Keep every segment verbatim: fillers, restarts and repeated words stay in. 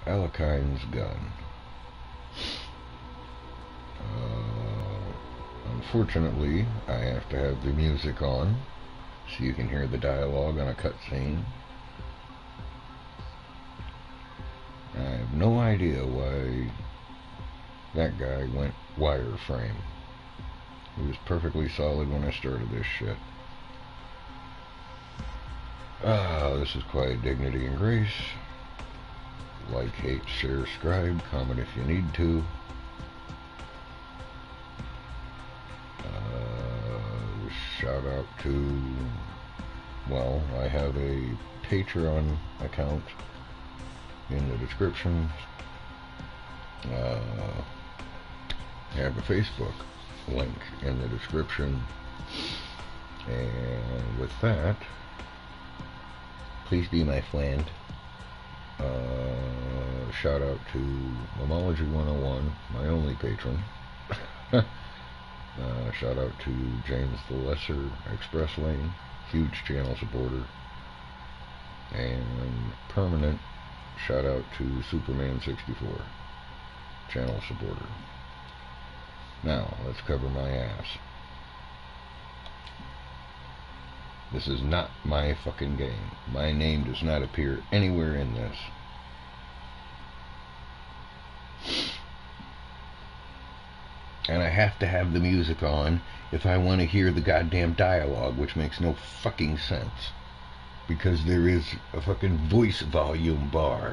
Alekhine's gun. Uh, unfortunately, I have to have the music on so you can hear the dialogue on a cutscene. I have no idea why that guy went wireframe. It was perfectly solid when I started this shit. Ah, this is Quiet Dignity and Grace. Like, hate, share, scribe, comment if you need to. Uh, shout out to, well, I have a Patreon account in the description. Uh, I have a Facebook link in the description. And with that, please be my friend. Uh, shout out to Momology one oh one, my only patron. uh, shout out to James the Lesser, Express Lane, huge channel supporter. And permanent shout out to Superman sixty-four, channel supporter. Now, let's cover my ass. This is not my fucking game. My name does not appear anywhere in this. And I have to have the music on if I want to hear the goddamn dialogue, which makes no fucking sense. Because there is a fucking voice volume bar.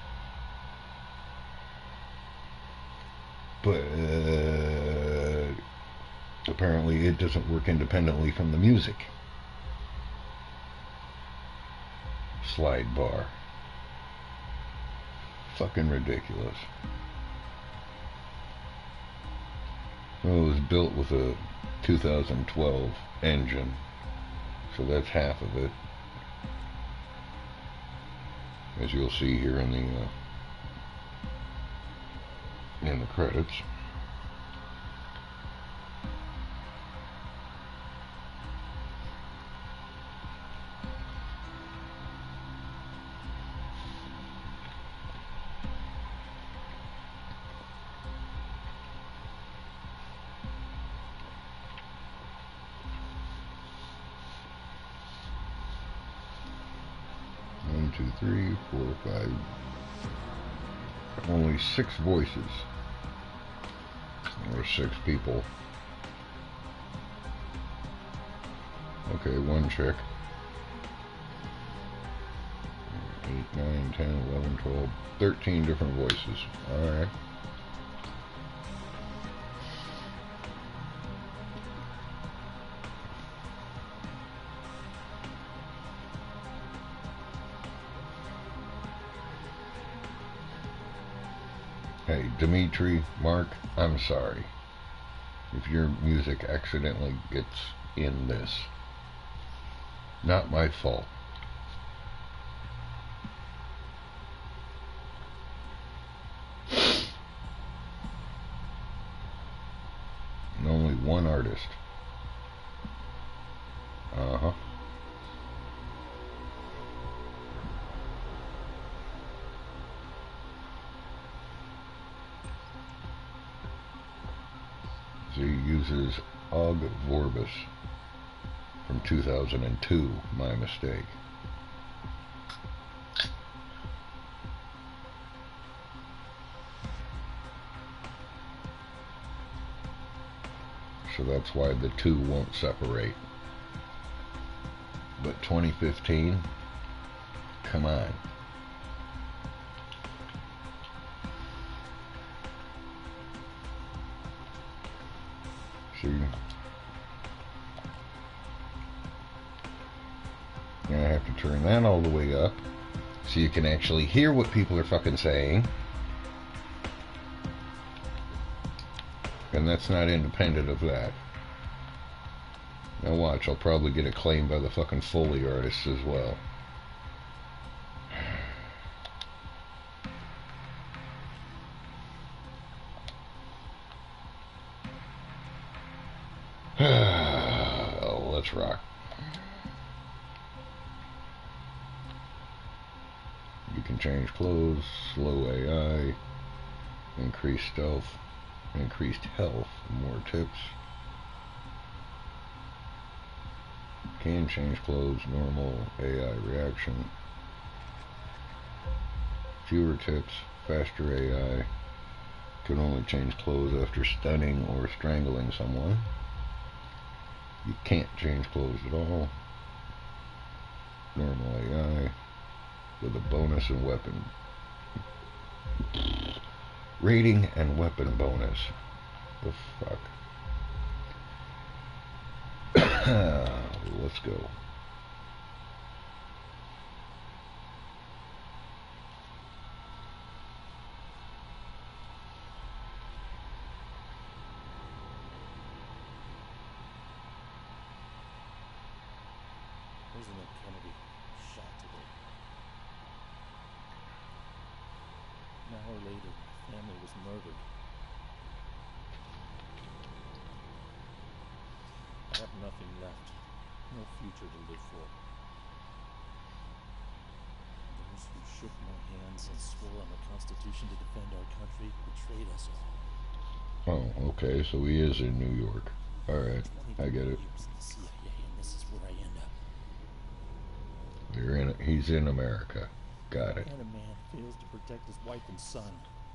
But uh, apparently it doesn't work independently from the music. Slide bar. Fucking ridiculous. Well, it was built with a two thousand twelve engine, so that's half of it, as you'll see here in the uh, in the credits. One, two, three, four, five. Only six voices. Or six people. Okay, one check. eight, nine, ten, eleven, twelve, thirteen different voices. Alright. Hey, Dimitri, Mark, I'm sorry if your music accidentally gets in this. Not my fault. And only one artist. Uh-huh. So he uses Og Vorbis from two thousand two, my mistake. So that's why the two won't separate. But twenty fifteen, come on. See? Now I have to turn that all the way up so you can actually hear what people are fucking saying. And that's not independent of that. Now watch, I'll probably get it claimed by the fucking Foley artists as well. Oh, let's rock. You can can change clothes, slow A I, increased stealth, increased health, more tips. Can change clothes, normal, A I reaction. Fewer tips, faster A I. Can only change clothes after stunning or strangling someone. You can't change clothes at all. Normal A I with a bonus and weapon. Rating and weapon bonus. The fuck? Let's go. President Kennedy shot today. An hour later, my family was murdered. I have nothing left. No future to live for. Those who shook my hands and swore on the Constitution to defend our country betrayed us all. Oh, okay, so he is in New York. Alright, I get it. Years in the C I A, and this is where I end up. You're in. He's in America. Got it. And a man fails to protect his wife and son.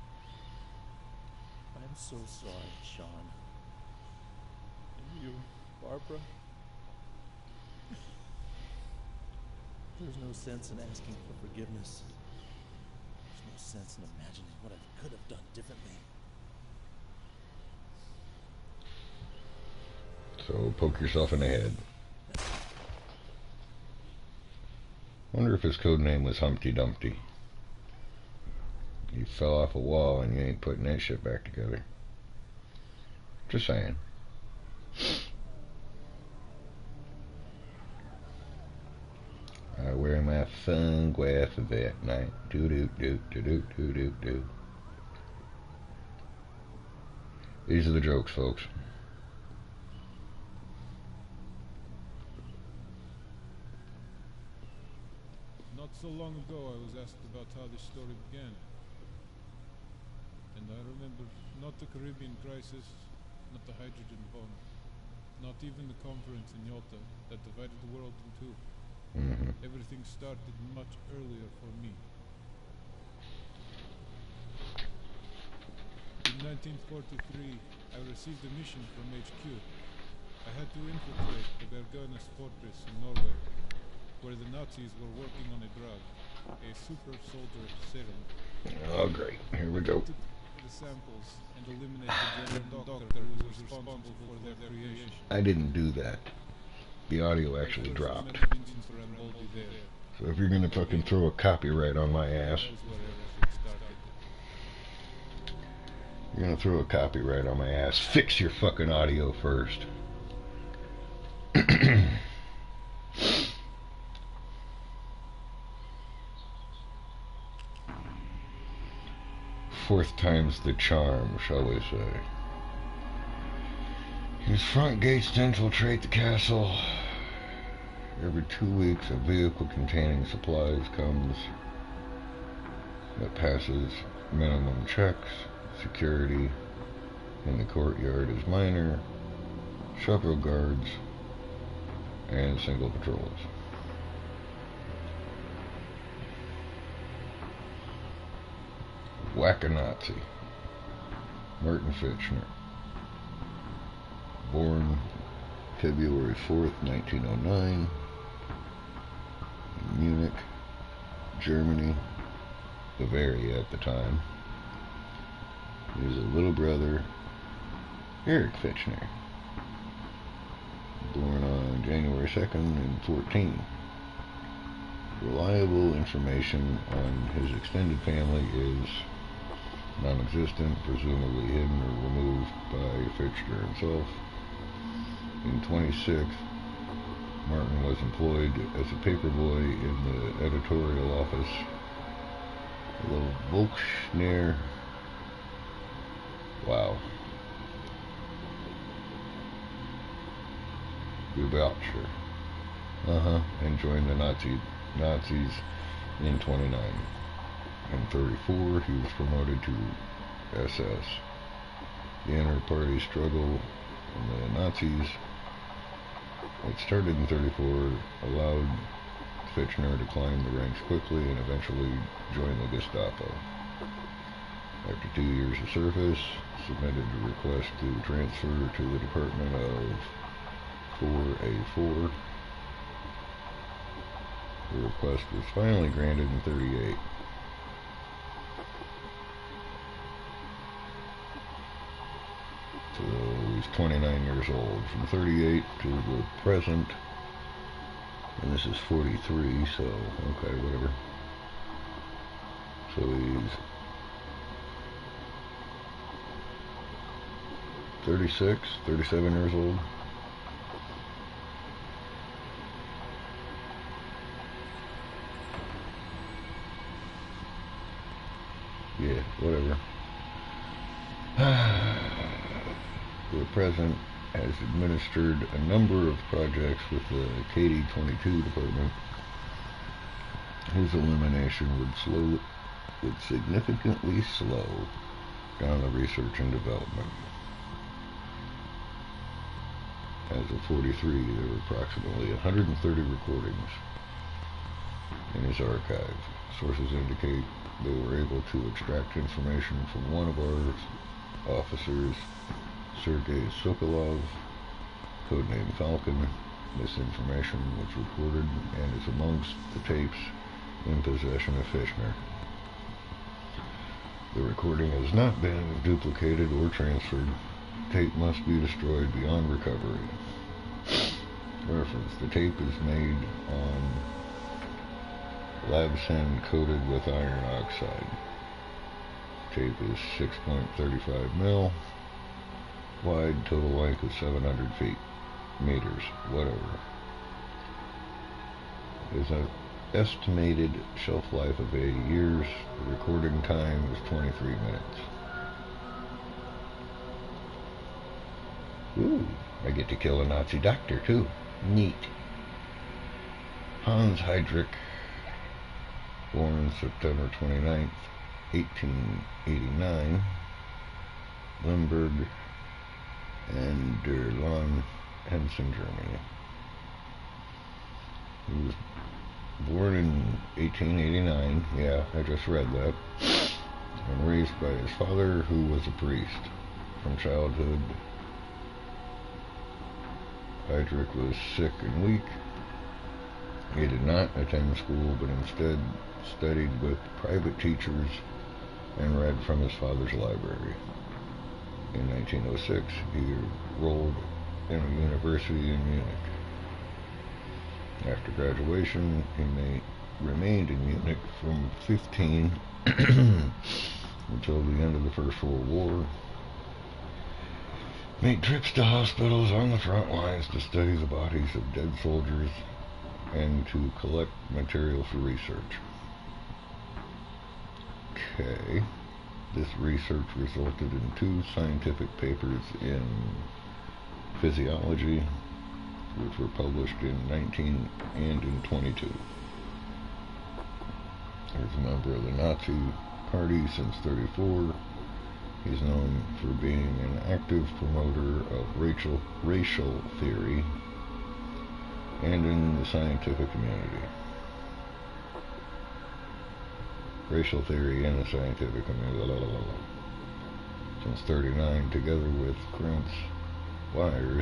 I'm so sorry, Sean. And you, Barbara. There's no sense in asking for forgiveness. There's no sense in imagining what I could have done differently. So poke yourself in the head. Wonder if his code name was Humpty Dumpty. He fell off a wall and you ain't putting that shit back together. Just saying. I wear my sunglasses at night. Doo doo doo doo doo doo doo doo. These are the jokes, folks. Not so long ago I was asked about how this story began. And I remember not the Caribbean crisis, not the hydrogen bomb, not even the conference in Yalta that divided the world in two. Mm-hmm. Everything started much earlier for me. In nineteen forty-three, I received a mission from H Q. I had to infiltrate the Berganes fortress in Norway, where the Nazis were working on a drug, a super soldier serum. Oh, great. Here we go. To the samples and eliminate the German doctor who was responsible for their creation. I didn't do that. The audio actually dropped. So if you're gonna fucking throw a copyright on my ass, you're gonna throw a copyright on my ass, fix your fucking audio first. Fourth time's the charm, shall we say. Use front gates to infiltrate the castle. Every two weeks a vehicle containing supplies comes that passes minimum checks. Security in the courtyard is minor. Several guards and single patrols. Whack-a-Nazi. Martin Fitchner. Born February fourth, nineteen oh nine. In Munich, Germany. Bavaria at the time. He was a little brother, Eric Fitchner. Born on January second in fourteen. Reliable information on his extended family is non-existent, presumably hidden or removed by Fitchner himself. In twenty-six, Martin was employed as a paperboy in the editorial office of the Volksschneider. Wow. Geboucher. Uh-huh. And joined the Nazi Nazis in twenty-nine. In thirty-four, he was promoted to S S. The inter-party struggle and the Nazis, it started in thirty-four, allowed Fitchner to climb the ranks quickly and eventually join the Gestapo. After two years of service, submitted a request to transfer to the Department of four A four. The request was finally granted in thirty-eight. So he's twenty-nine years old. From thirty-eight to the present, and this is forty-three, so okay, whatever. So he's thirty-six, thirty-seven years old. Yeah, whatever. The present has administered a number of projects with the K D twenty-two department, whose elimination would slow, would significantly slow down the research and development. As of forty-three, there were approximately one hundred thirty recordings in his archive. Sources indicate they were able to extract information from one of our officers, Sergei Sokolov, codenamed Falcon. This information was recorded and is amongst the tapes in possession of Fitchner. The recording has not been duplicated or transferred. Tape must be destroyed beyond recovery. Reference: the tape is made on lab sand coated with iron oxide. Tape is six point three five mil wide, total length is seven hundred feet, meters, whatever. There's an estimated shelf life of eighty years. The recording time is twenty-three minutes. Ooh, I get to kill a Nazi doctor too. Neat. Hans Heydrich, born September twenty-ninth, eighteen eighty-nine, Limburg and Der Lahn, Hessen, Germany. He was born in eighteen eighty-nine, yeah, I just read that, and raised by his father, who was a priest. From childhood, Heydrich was sick and weak. He did not attend school, but instead studied with private teachers and read from his father's library. In nineteen oh six, he enrolled in a university in Munich. After graduation, he may, remained in Munich from fifteen until the end of the First World War. Made trips to hospitals on the front lines to study the bodies of dead soldiers and to collect material for research. Okay. This research resulted in two scientific papers in physiology, which were published in nineteen and in twenty-two. He was a member of the Nazi Party since thirty-four. He's known for being an active promoter of racial, racial theory and in the scientific community. Racial theory and the scientific community. La, la, la, la. Since thirty-nine, together with Prince Wires,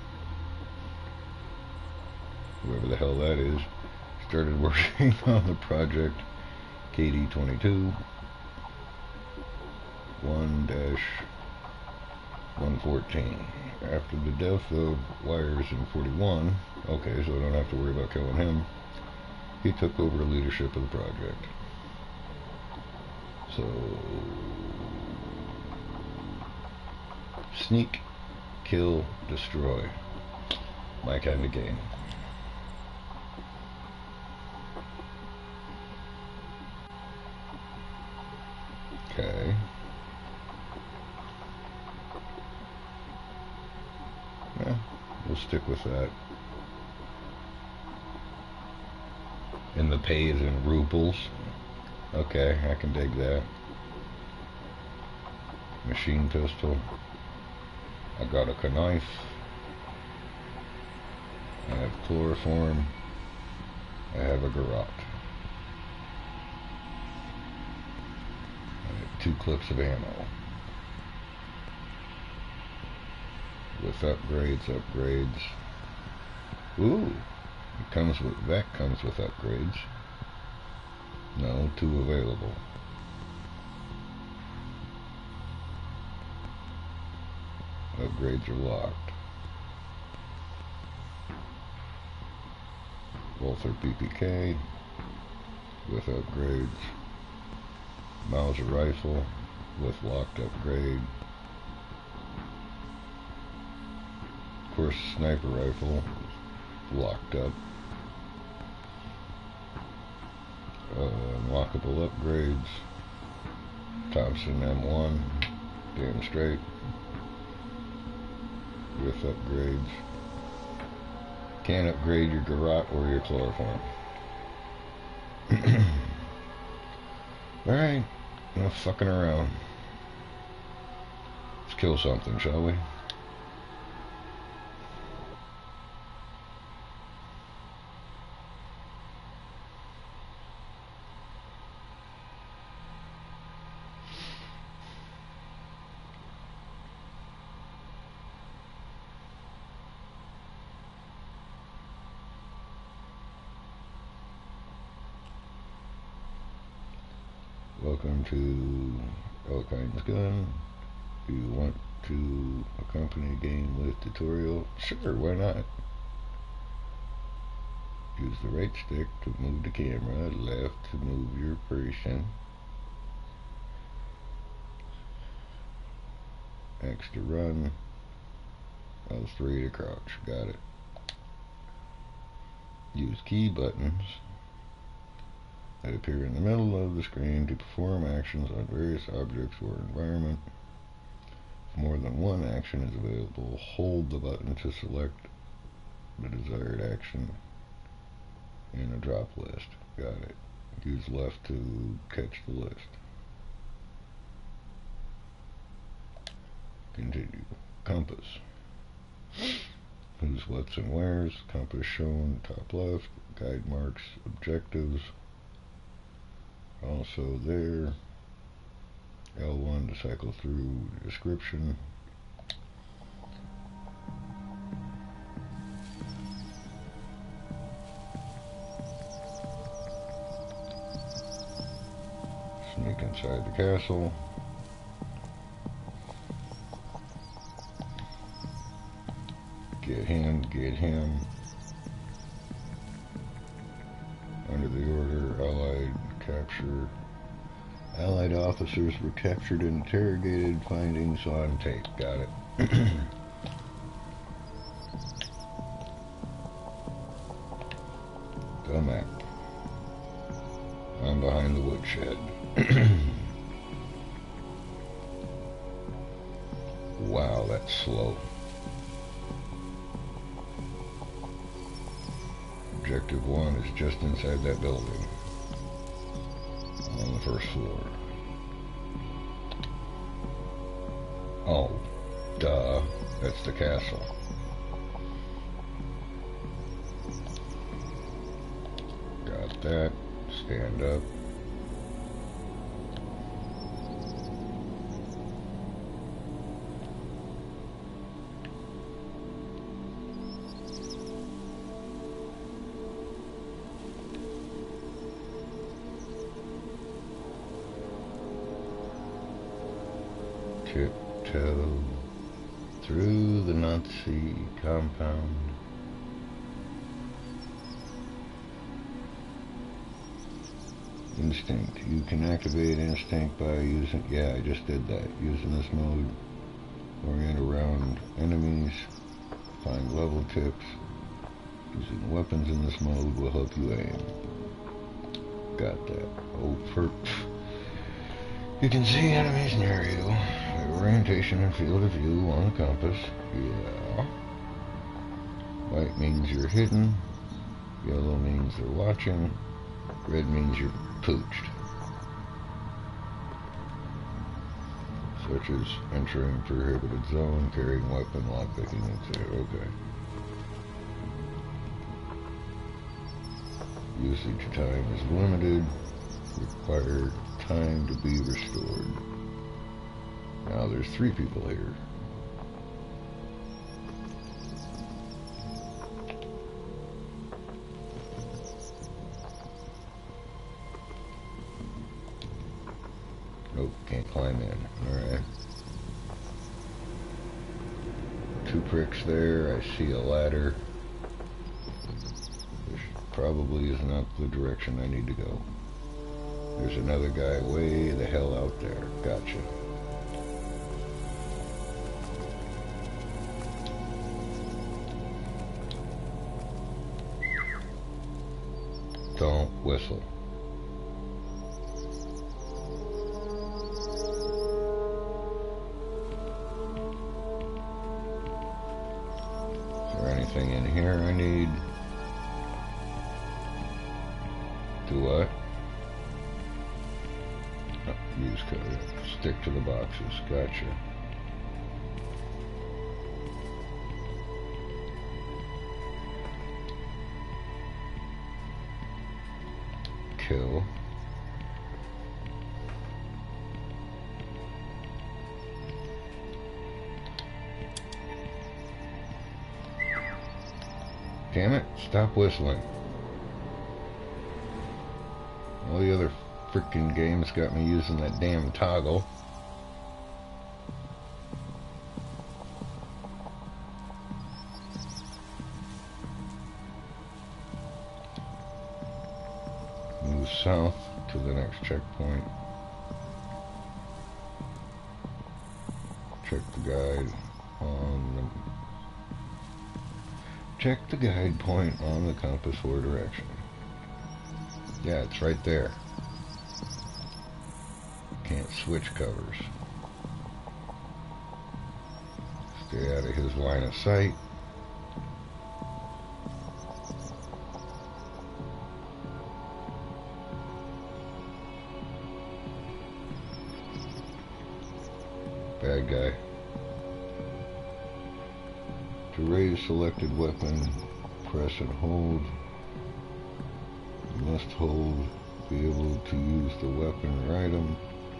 whoever the hell that is, started working on the project K D twenty-two one dash one fourteen. After the death of Wires in forty-one, okay, so I don't have to worry about killing him, he took over leadership of the project. So, sneak, kill, destroy. My kind of game. Okay. Yeah, we'll stick with that. And the pay is in rubles. Okay, I can dig that. Machine pistol. I got a knife. I have chloroform. I have a garrote. I have two clips of ammo. With upgrades, upgrades. Ooh, it comes with, that comes with upgrades. No, two available. Upgrades are locked. Walther P P K with upgrades. Mauser rifle with locked upgrade. Of course, sniper rifle locked up. Uh, unlockable upgrades. Thompson M one, damn straight, with upgrades. Can't upgrade your garrote or your chloroform. Alright, enough fucking around. Let's kill something, shall we? Welcome to Alekhine's Gun. Do you want to accompany a game with tutorial? Sure, why not? Use the right stick to move the camera, left to move your person. X to run, L three to crouch. Got it. Use key buttons that appear in the middle of the screen to perform actions on various objects or environment. If more than one action is available, hold the button to select the desired action in a drop list. Got it. Use left to catch the list. Continue. Compass. Who's, what's, and where's. Compass shown top left. Guide marks, objectives. Also there. L one to cycle through description. Sneak inside the castle. Get him, get him. Under the order, Allied capture. Allied officers were captured and interrogated, findings on tape. Got it. The map. I'm behind the woodshed. Wow, that's slow. Objective one is just inside that building. On the first floor. Oh, duh. That's the castle. Got that. Stand up. Tiptoe through the Nazi compound. Instinct. You can activate instinct by using, yeah, I just did that. Using this mode, orient around enemies, find level tips. Using weapons in this mode will help you aim. Got that. Oh, for you can see enemies near you. Orientation and field of view on the compass. Yeah. White means you're hidden. Yellow means they're watching. Red means you're pooched. Switches. Entering prohibited zone. Carrying weapon. Lockpicking. That's it. Okay. Usage time is limited. Required time to be restored. Now there's three people here. Nope, can't climb in. Alright. Two pricks there. I see a ladder. This probably is not the direction I need to go. There's another guy way the hell out there. Gotcha. Don't whistle. Is there anything in here I need? Do what? Oh, use code. Stick to the boxes. Gotcha. Kill. Damn it, stop whistling. All the other freaking games got me using that damn toggle. Move south to the next checkpoint. Check the guide on the check the guide point on the compass for direction. Yeah, it's right there. Can't switch covers. Stay out of his line of sight. Bad guy. To raise selected weapon, press and hold. You must hold, be able to use the weapon or item.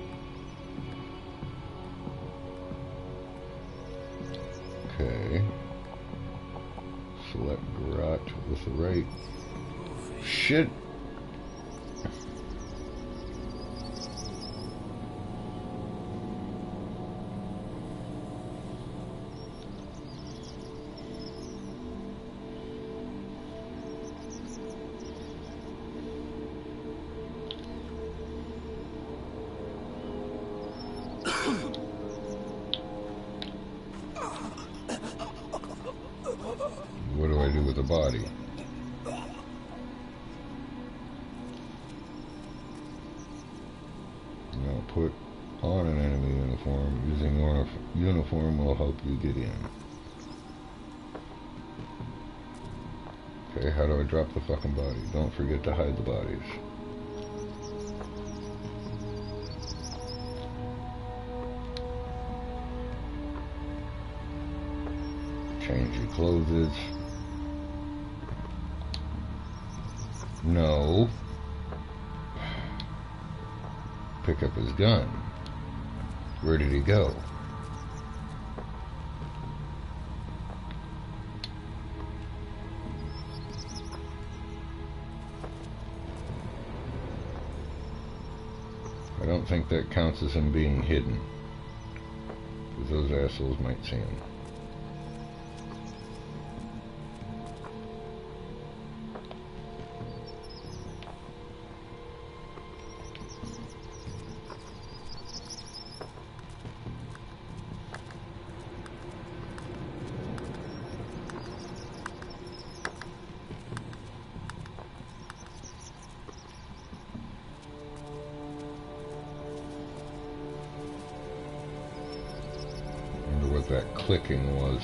Okay. Select garage with the right. Shit! What do I do with the body? Now put on an enemy uniform. Using your uniform will help you get in. Okay, how do I drop the fucking body? Don't forget to hide the bodies. Change your clothes. No. Pick up his gun. Where did he go? I don't think that counts as him being hidden, because those assholes might see him. That clicking was.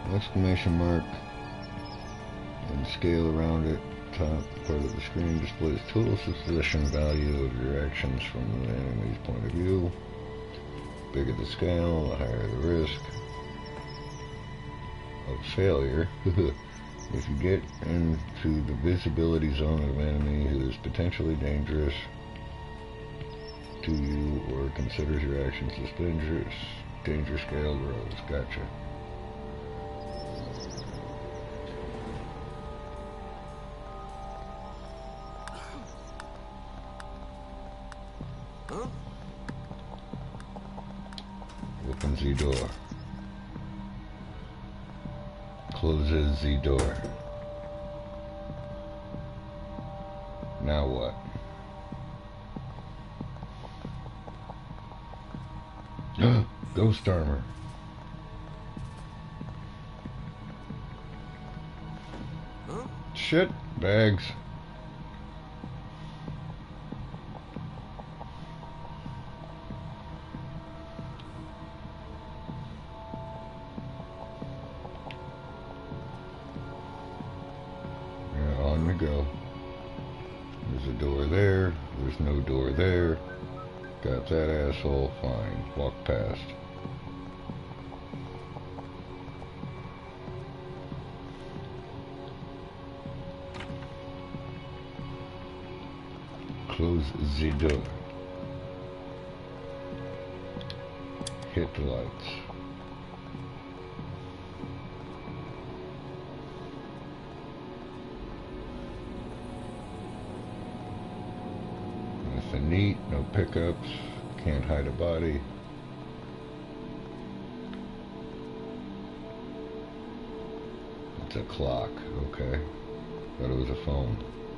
exclamation mark and scale around it. Top part of the screen displays total succession value of your actions from the enemy's point of view. The bigger the scale, the higher the risk of failure. If you get into the visibility zone of an enemy who is potentially dangerous to you or considers your actions as dangerous, danger scale grows. Gotcha. Open the door. Closes the door. Now what? Ghost armor. Huh? Shit bags. Yeah, on we go. There's a door there. There's no door there. Got that asshole. Fine. Walk past. Close the door. Hit the lights. Nothing neat, no pickups, can't hide a body. It's a clock, okay. Thought it was a phone.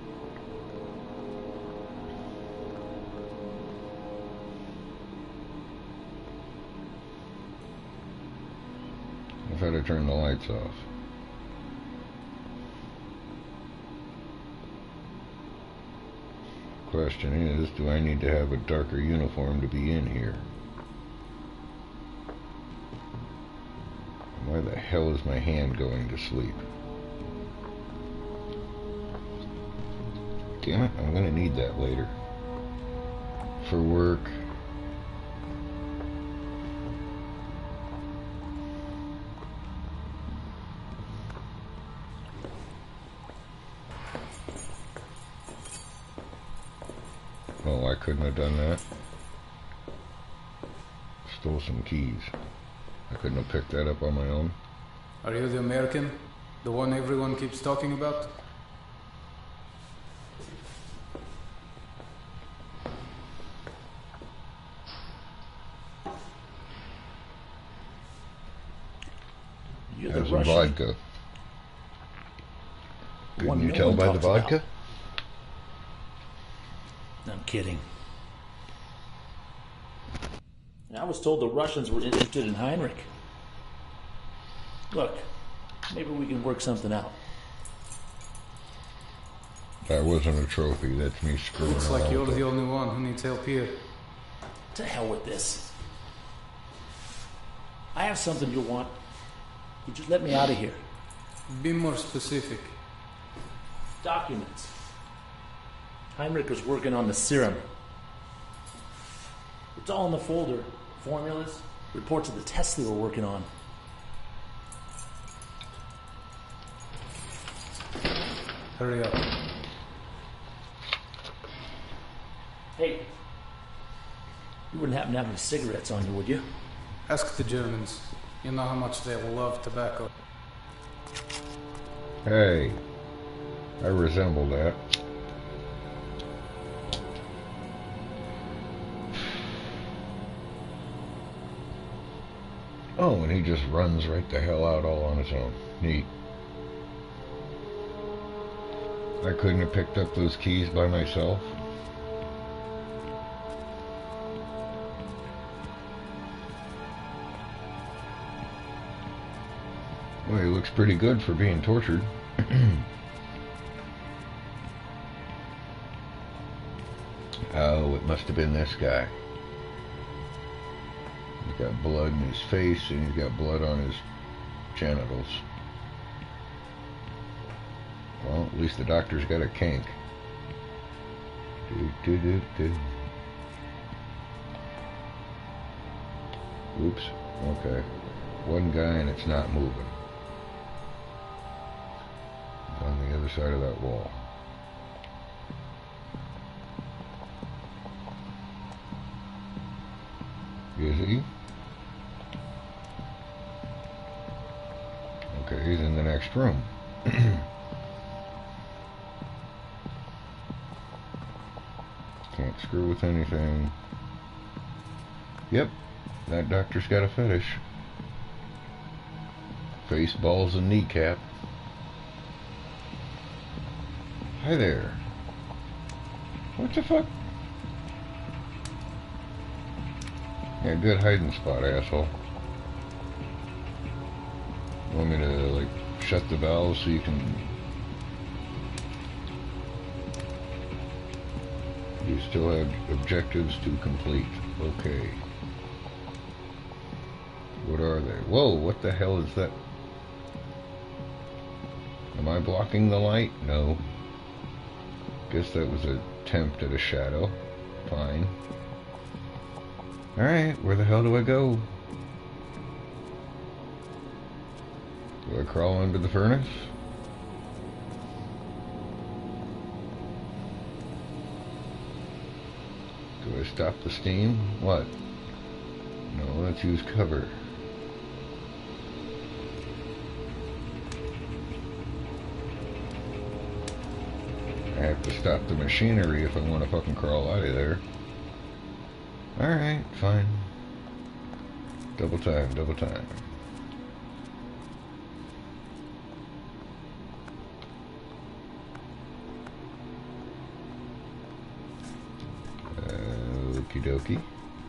I thought I turned the lights off. Question is, do I need to have a darker uniform to be in here? Why the hell is my hand going to sleep? Damn it, I'm gonna need that later. For work. Oh, I couldn't have done that. Stole some keys. I couldn't have picked that up on my own. Are you the American? The one everyone keeps talking about? You're Have the some Russian. vodka. Couldn't One you no tell one by the talks vodka? about. I'm kidding. I was told the Russians were interested in Heinrich. Look, maybe we can work something out. That wasn't a trophy. That's me screwing Looks around like you're with the it. only one who needs help here. To hell with this. I have something you'll want. You just let me out of here. Be more specific. Documents. Heinrich was working on the serum. It's all in the folder. Formulas, reports of the tests they were working on. Hurry up. Hey, you wouldn't happen to have any cigarettes on you, would you? Ask the Germans. You know how much they love tobacco. Hey, I resemble that. Oh, and he just runs right the hell out all on his own. Neat. I couldn't have picked up those keys by myself. Well, he looks pretty good for being tortured. Oh, it must have been this guy. He's got blood in his face and he's got blood on his genitals. Well, at least the doctor's got a kink. Do, do, do, do. Oops. Okay. One guy and it's not moving. It's on the other side of that wall. Is he? Okay, he's in the next room. Can't screw with anything. Yep, that doctor's got a fetish. Face, balls, and kneecap. Hi there. What the fuck? Yeah, good hiding spot, asshole. Want me to, like, shut the valve so you can... You still have objectives to complete. Okay. What are they? Whoa, what the hell is that? Am I blocking the light? No. Guess that was an attempt at a shadow. Fine. Alright, where the hell do I go? Do I crawl into the furnace? Do I stop the steam? What? No, let's use cover. I have to stop the machinery if I want to fucking crawl out of there. Alright, fine. Double time, double time. Uh, okie dokie.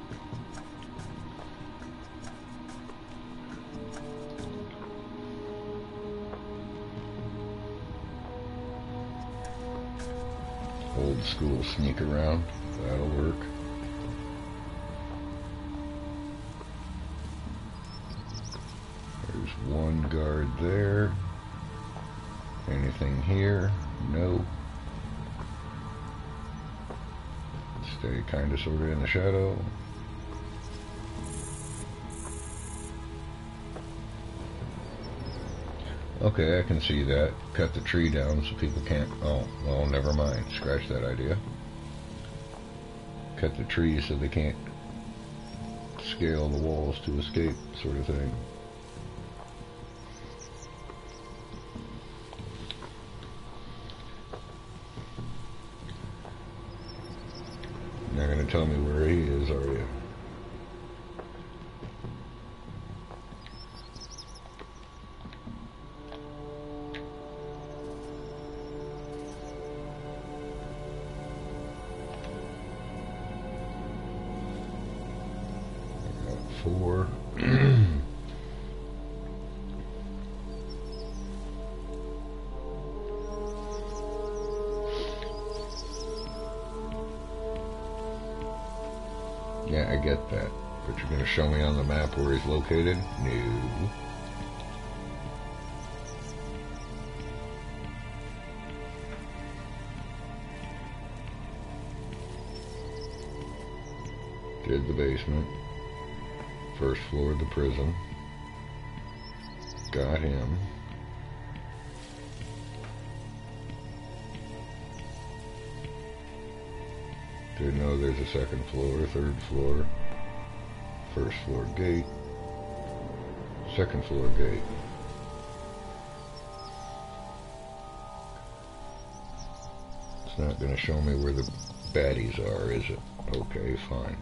Old school sneak around. That'll work. There's one guard there. Anything here? No. Stay kinda sorta in the shadow. Okay, I can see that. Cut the tree down so people can't... Oh, well, never mind. Scratch that idea. Cut the trees so they can't scale the walls to escape, sort of thing. You're not going to tell me where he is, are you? Four. Yeah, I get that. But you're going to show me on the map where he's located? No. Did the basement. First floor of the prison. Got him. Didn't know there's a second floor, third floor, first floor gate, second floor gate. It's not going to show me where the baddies are, is it? Okay, fine.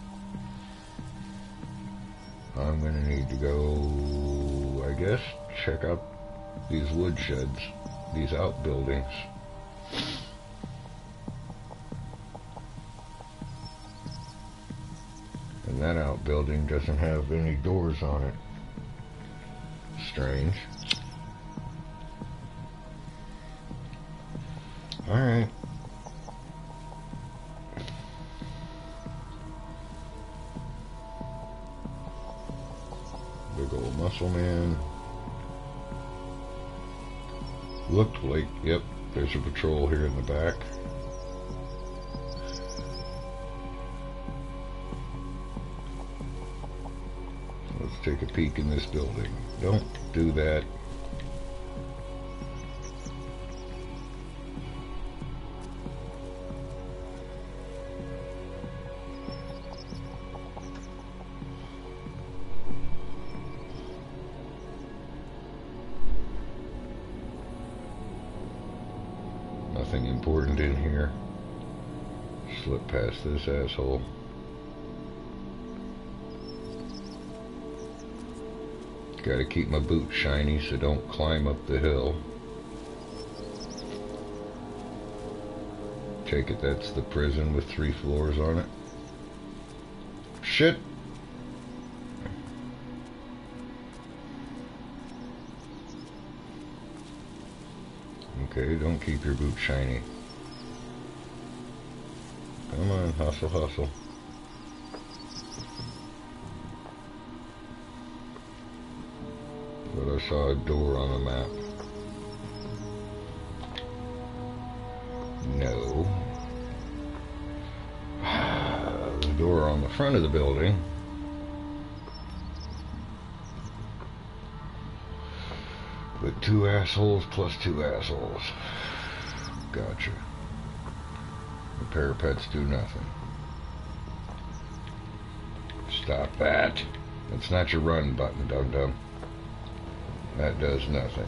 I'm going to need to go, I guess, check out these wood sheds, these outbuildings. And that outbuilding doesn't have any doors on it. Strange. Alright. Big old muscle man. Looked like, yep, there's a patrol here in the back. Let's take a peek in this building. Don't do that. Nothing important in here. Slip past this asshole. Gotta keep my boots shiny so don't climb up the hill. Take it that's the prison with three floors on it. Shit! Okay, don't keep your boots shiny. Come on, hustle, hustle. But I saw a door on the map. No. The door on the front of the building. With two assholes plus two assholes. Gotcha. The parapets do nothing. Stop that. That's not your run button, dum-dum. That does nothing.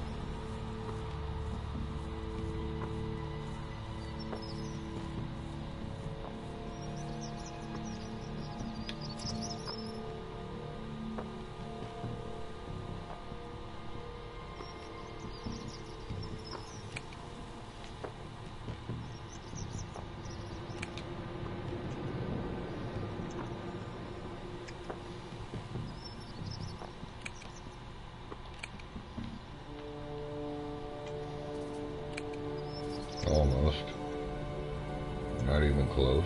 Almost. Not even close.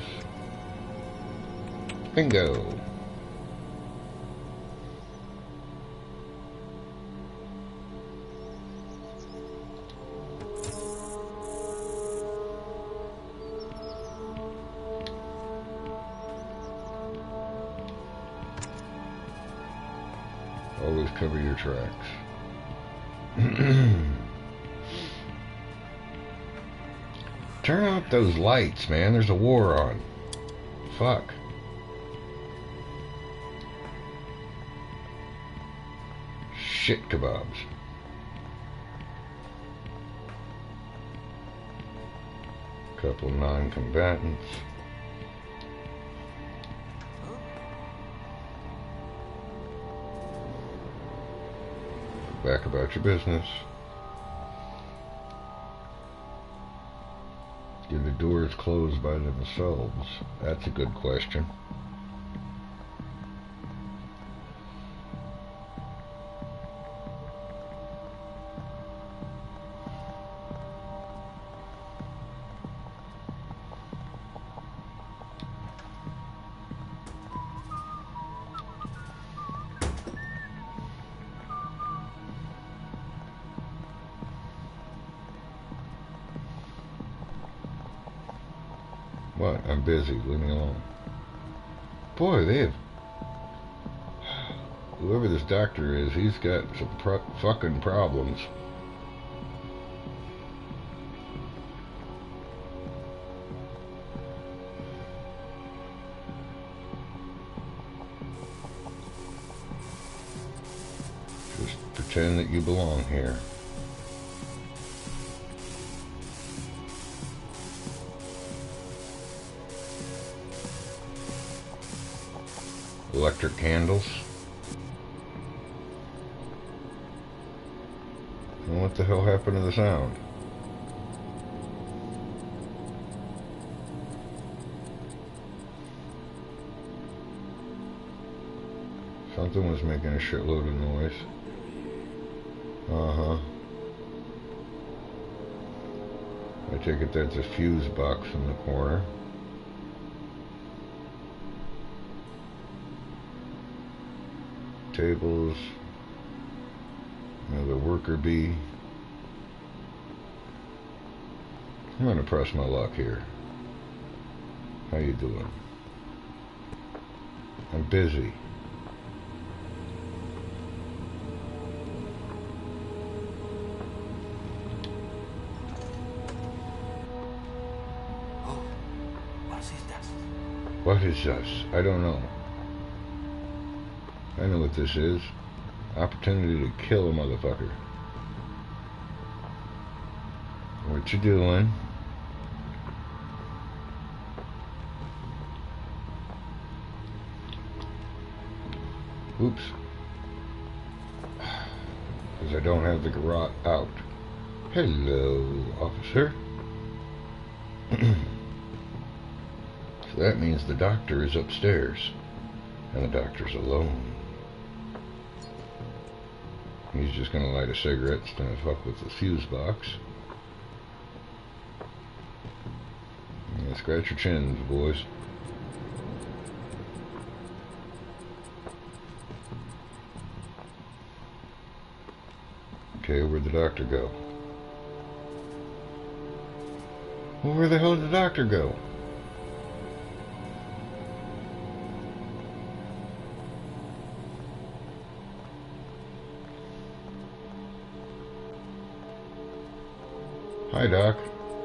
Bingo! Always cover your tracks. Turn out those lights, man. There's a war on. Fuck. Shit kebabs. Couple non-combatants. Back about your business. Do the doors close by themselves? That's a good question. What? I'm busy. Leave me alone. Boy, they have... Whoever this doctor is, he's got some pro fucking problems. Just pretend that you belong here. Electric candles. And what the hell happened to the sound? Something was making a shitload of noise. Uh-huh. I take it that's a fuse box in the corner. Tables, another worker bee. I'm gonna press my luck here. How you doing? I'm busy. Oh, what is this? What is this? I don't know. I know what this is. Opportunity to kill a motherfucker. What you doing? Oops. Because I don't have the garage out. Hello, officer. So that means the doctor is upstairs. And the doctor's alone. He's just gonna light a cigarette, it's gonna fuck with the fuse box. Yeah, scratch your chins, boys. Okay, where'd the doctor go? Well, where the hell did the doctor go? Hi, Doc.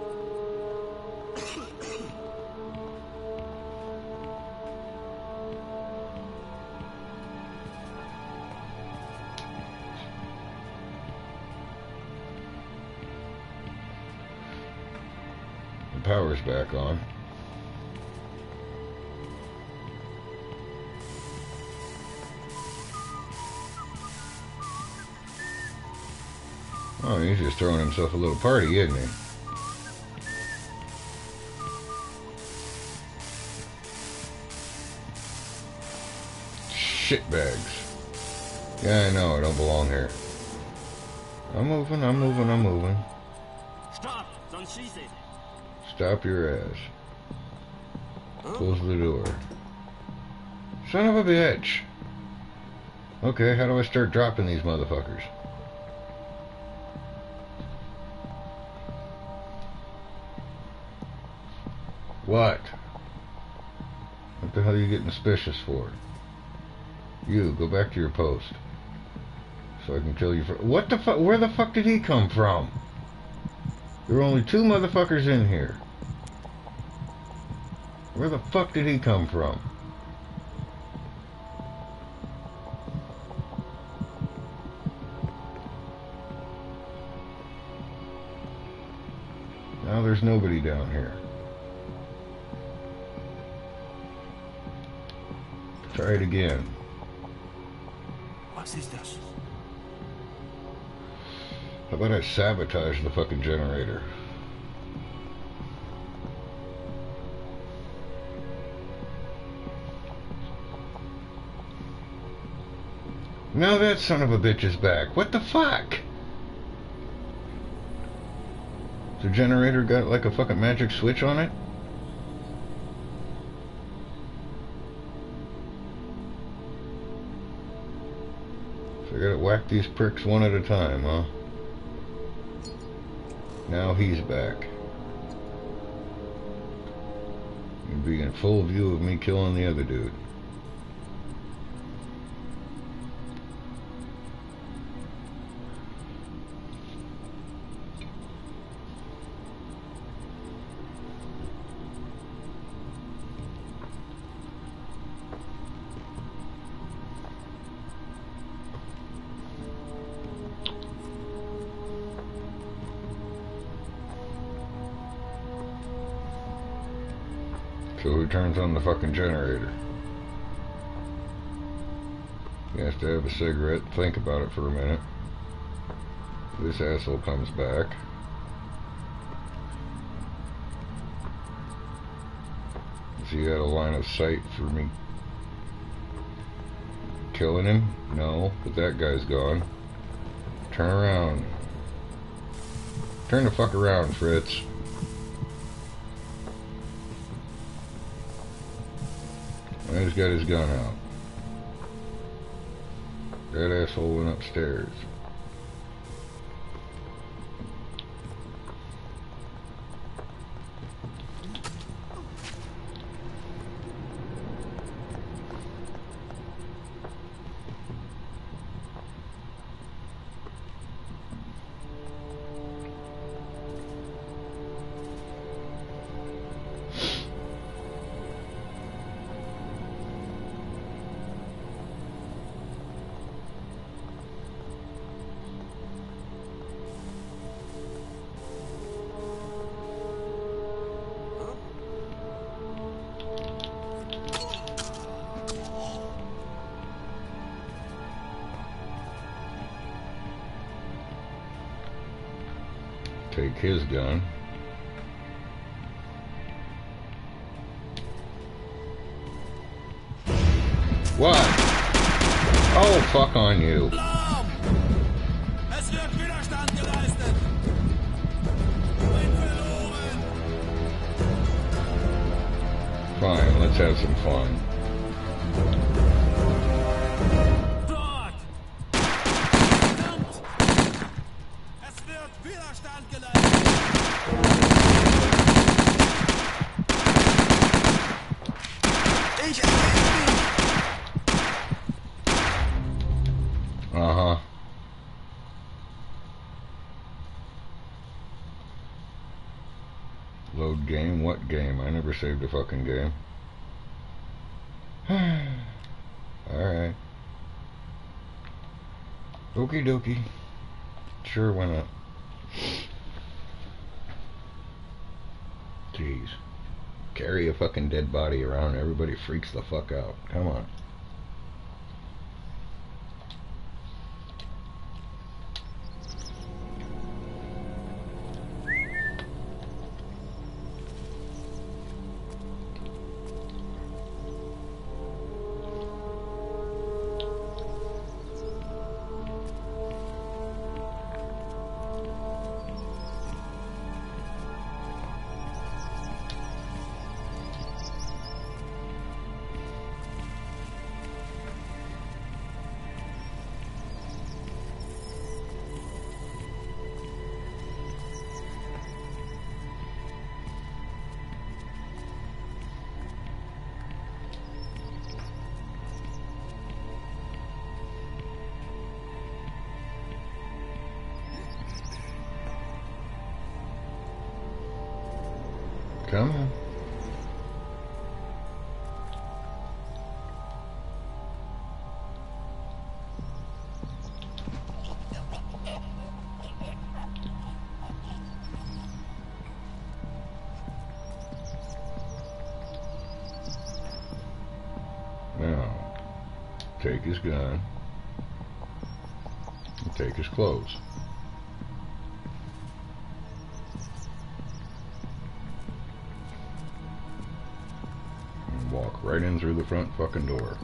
The power's back on. Oh, he's just throwing himself a little party, isn't he? Shitbags. Yeah, I know, I don't belong here. I'm moving, I'm moving, I'm moving. Stop! Don't seize it! Stop your ass. Huh? Close the door. Son of a bitch! Okay, how do I start dropping these motherfuckers? What? What the hell are you getting suspicious for? You, go back to your post. So I can kill you for... What the fuck? Where the fuck did he come from? There were only two motherfuckers in here. Where the fuck did he come from? Now there's nobody down here. Try it again. What's this? How about I sabotage the fucking generator? Now that son of a bitch is back. What the fuck? The generator got like a fucking magic switch on it? So I gotta whack these pricks one at a time, huh? Now he's back. You'd be in full view of me killing the other dude. So who turns on the fucking generator? He has to have a cigarette, think about it for a minute. This asshole comes back. Has he had a line of sight for me killing him? No, but that guy's gone. Turn around. Turn the fuck around, Fritz. He's got his gun out. That asshole went upstairs. take his gun. What? Oh, fuck on you. Fine, let's have some fun. Uh-huh. Load game? What game? I never saved a fucking game. Alright. Okie dokie. Sure, why not? Jeez. Carry a fucking dead body around, everybody freaks the fuck out. Come on. Come on. Now, take his gun and take his clothes. Walk right in through the front fucking door.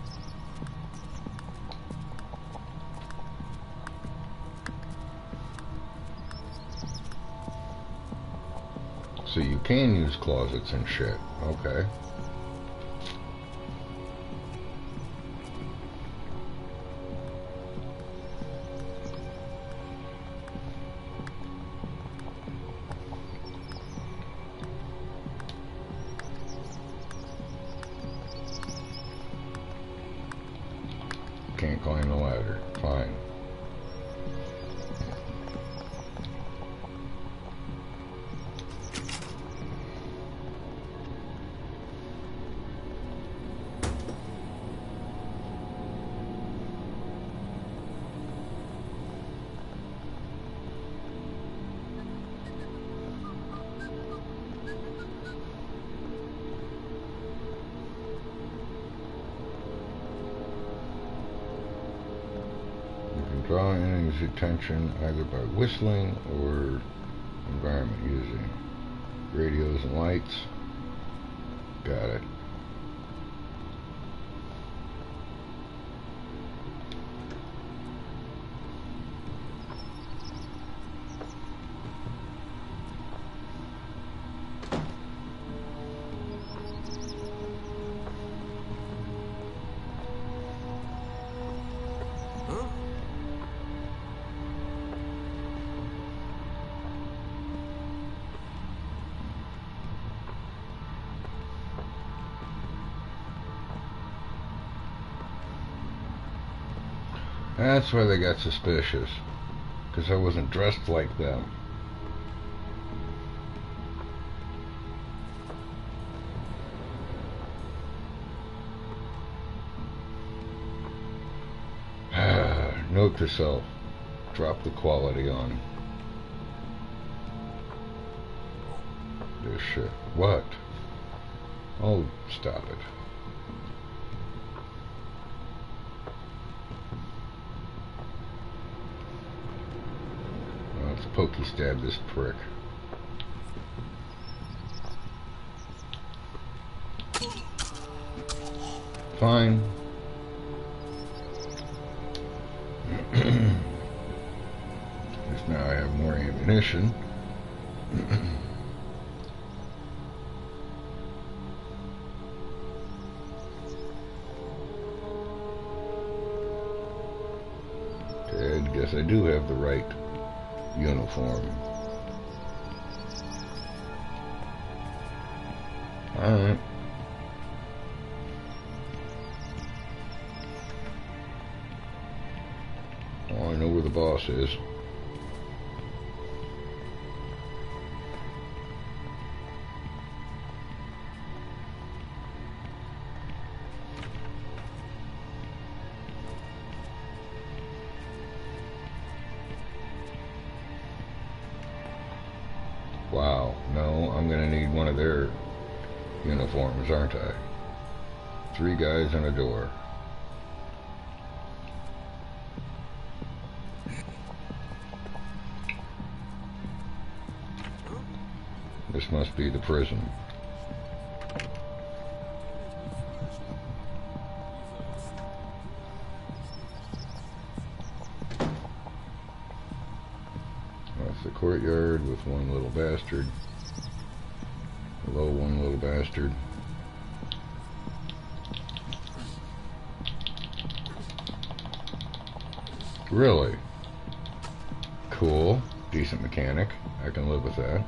So you can use closets and shit. Okay. Can't climb the ladder. Fine. Draw enemy's attention either by whistling or environment using radios and lights. Got it. That's why they got suspicious, because I wasn't dressed like them. Note to self, drop the quality on this shit. What? Oh, stop it. Let's pokey stab this prick. Alekhine. Just now I have more ammunition. Okay, I guess I do have the right uniform. Alright. Oh, I know where the boss is. Wow, no, I'm gonna need one of their uniforms, aren't I? Three guys and a door. This must be the prison. That's the courtyard with one little bastard. Hello, one little bastard. Really? Cool. Decent mechanic. I can live with that.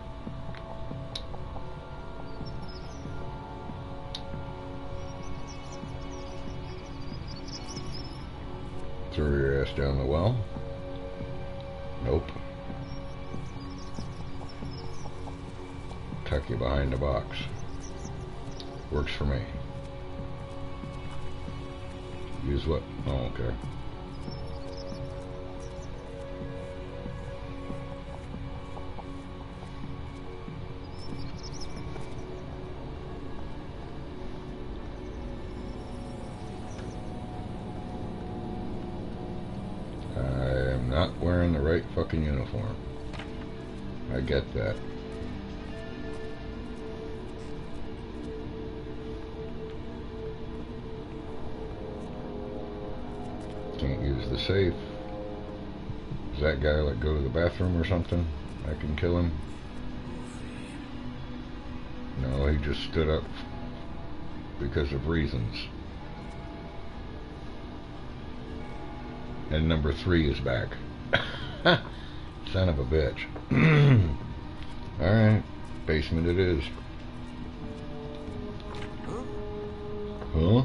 Throw your ass down the well. Nope. Tuck you behind the box. Works for me. Use what? Oh, okay. I am not wearing the right fucking uniform. I get that. Can't use the safe. Does that guy like go to the bathroom or something? I can kill him. No, he just stood up because of reasons. And number three is back. Son of a bitch. Alright, basement it is. Huh?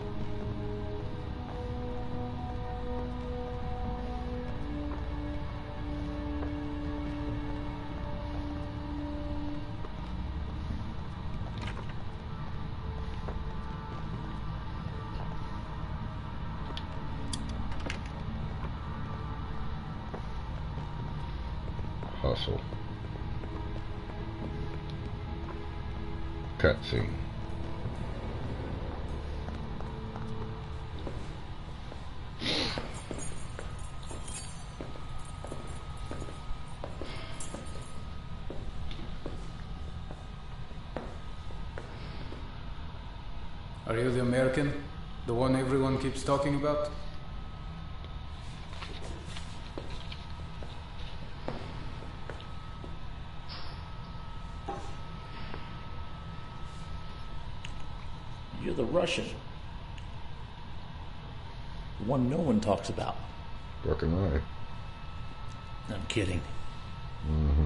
Hustle. Cutscene. Are you the American? The one everyone keeps talking about? You're the Russian. The one no one talks about. Fucking right. I'm kidding. Mm-hmm.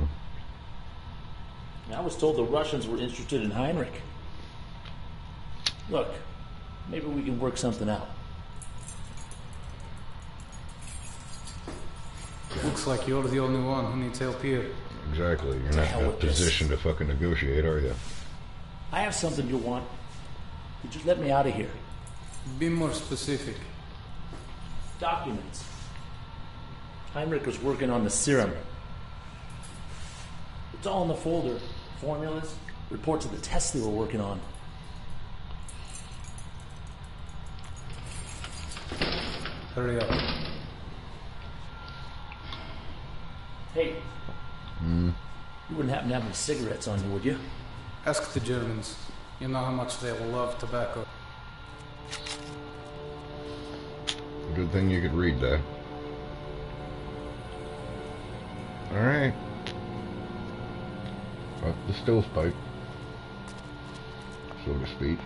I was told the Russians were interested in Heinrich. Look, maybe we can work something out. Looks like you're the only one who needs help here. Exactly. You're not in a position to fucking negotiate, are you? I have something you want. You just let me out of here. Be more specific. Documents. Heinrich was working on the serum. It's all in the folder. Formulas, reports of the tests they were working on. Hurry up. Hey, Mm. you wouldn't happen to have any cigarettes on you, would you? Ask the Germans. You know how much they love tobacco. Good thing you could read that. Alright. Up the stovepipe, so to speak.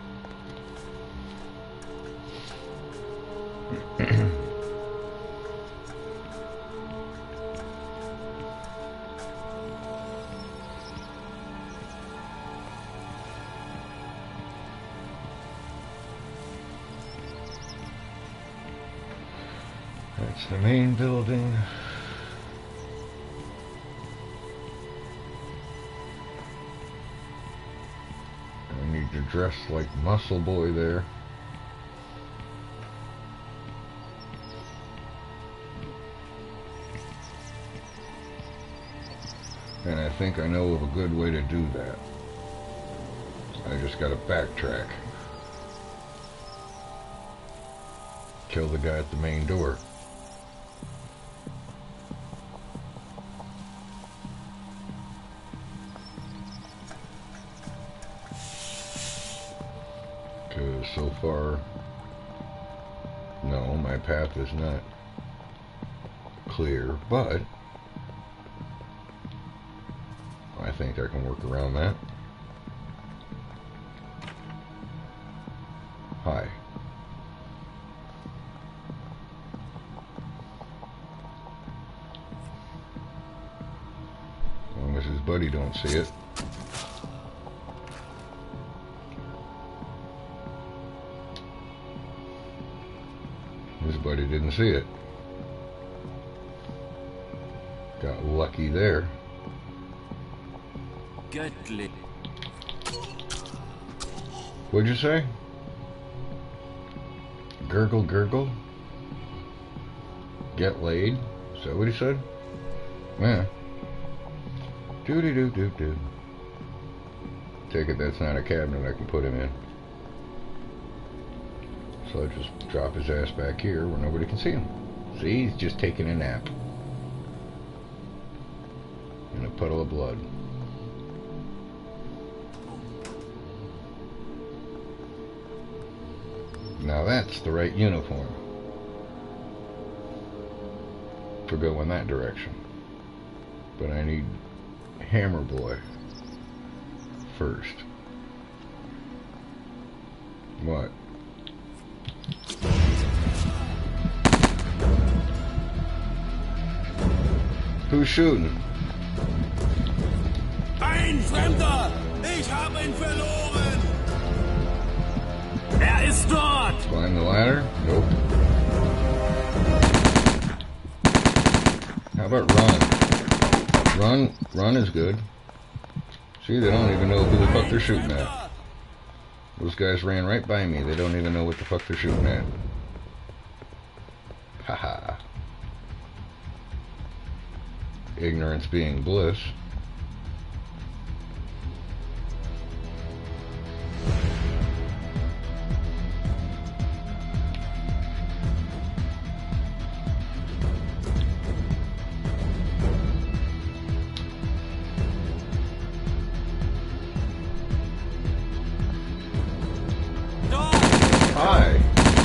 That's the main building. I need to dress like Muscle Boy there. And I think I know of a good way to do that. I just gotta backtrack. Kill the guy at the main door. Because so far, no, my path is not clear, but I think I can work around that. Hi. As long as his buddy don't see it. His buddy didn't see it. Got lucky there. Göttlich. What'd you say? Gurgle, gurgle? Get laid? Is that what he said? Yeah. Doo-doo-doo-doo-doo. Take it that's not a cabinet I can put him in. So I'll just drop his ass back here where nobody can see him. See, he's just taking a nap. In a puddle of blood. Now that's the right uniform to go in that direction. But I need Hammer Boy first. What? Who's shooting? Ein Fremder! Ich habe ihn verloren! Er ist dort! Climb the ladder? Nope. How about run? Run, run is good. See, they don't even know who the fuck they're shooting at. Those guys ran right by me. They don't even know what the fuck they're shooting at. Haha. Ignorance being bliss. Hi.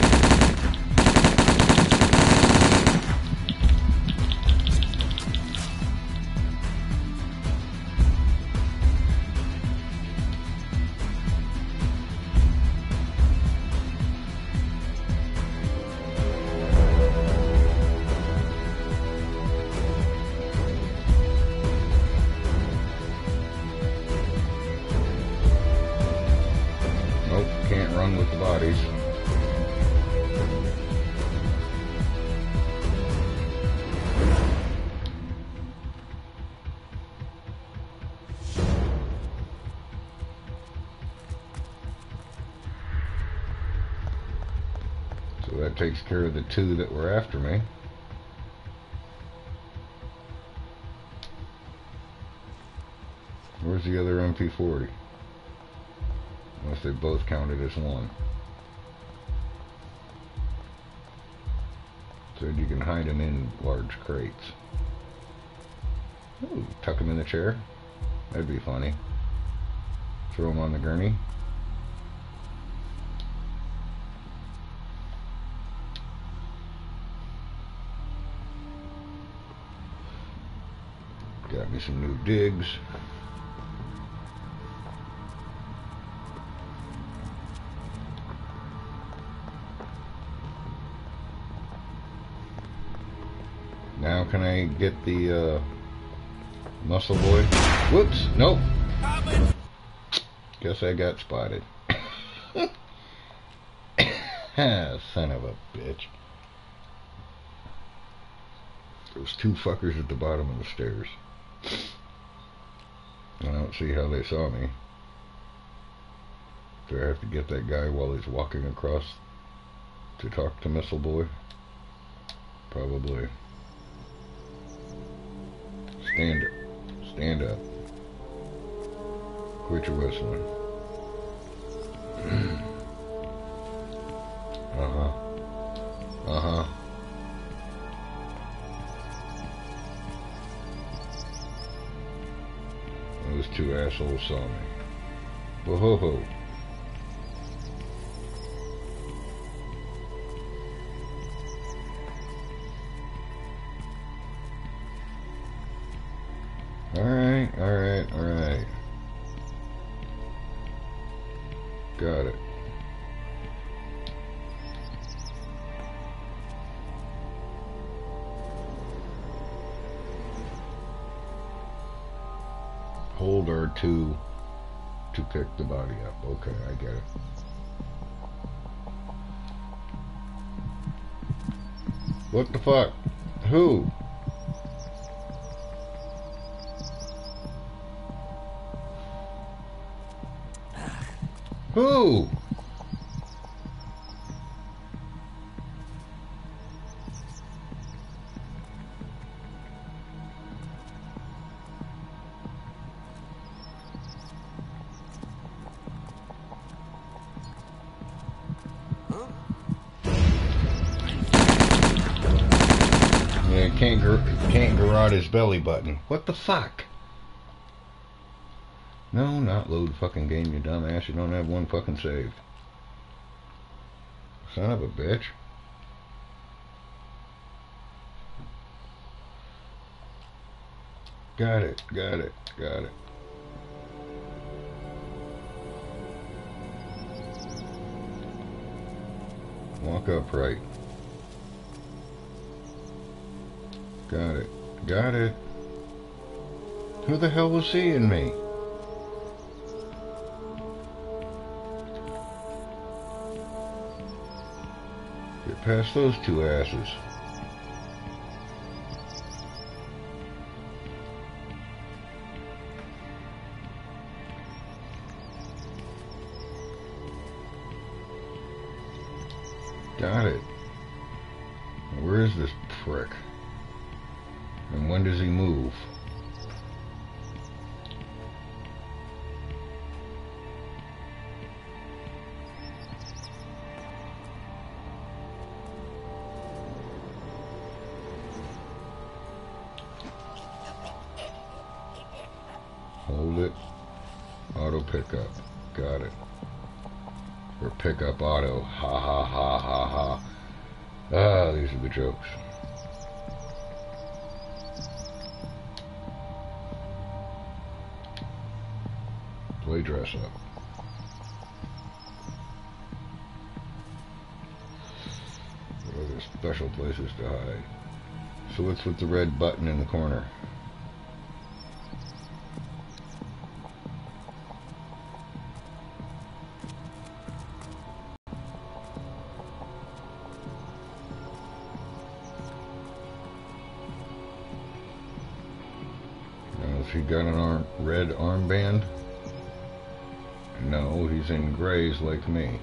Nope, can't run with the bodies. So that takes care of the two that were after me. Where's the other M P forty? Unless they both counted as one. So you can hide them in large crates. Ooh, tuck them in the chair. That'd be funny. Throw them on the gurney. Got me some new digs. Now can I get the uh, muscle boy? Whoops, nope. Guess I got spotted. Son of a bitch. Those two fuckers at the bottom of the stairs. I don't see how they saw me. Do I have to get that guy while he's walking across to talk to Missile Boy? Probably. Stand up. Stand up. Quit your whistling. Uh-huh. Uh-huh. Those two assholes saw me. Whoa-ho-ho. Alright, alright, alright. Got it. Hold R two to pick the body up. Okay, I get it. What the fuck? Who? Who? Yeah, can't gar can't garrote his belly button. What the fuck? No, not load fucking game, you dumbass. You don't have one fucking saved. Son of a bitch. Got it, got it, got it. Walk upright. Got it, got it. Who the hell was seeing me? Get past those two asses. Got it. Where is this prick? And when does he move? Hold it. Auto pickup. Got it. Or pickup auto. Ha ha ha ha ha. Ah, these are the jokes. Play dress up. What other special places to hide? So what's with the red button in the corner? Has he got an arm, red armband? No, he's in grays like me.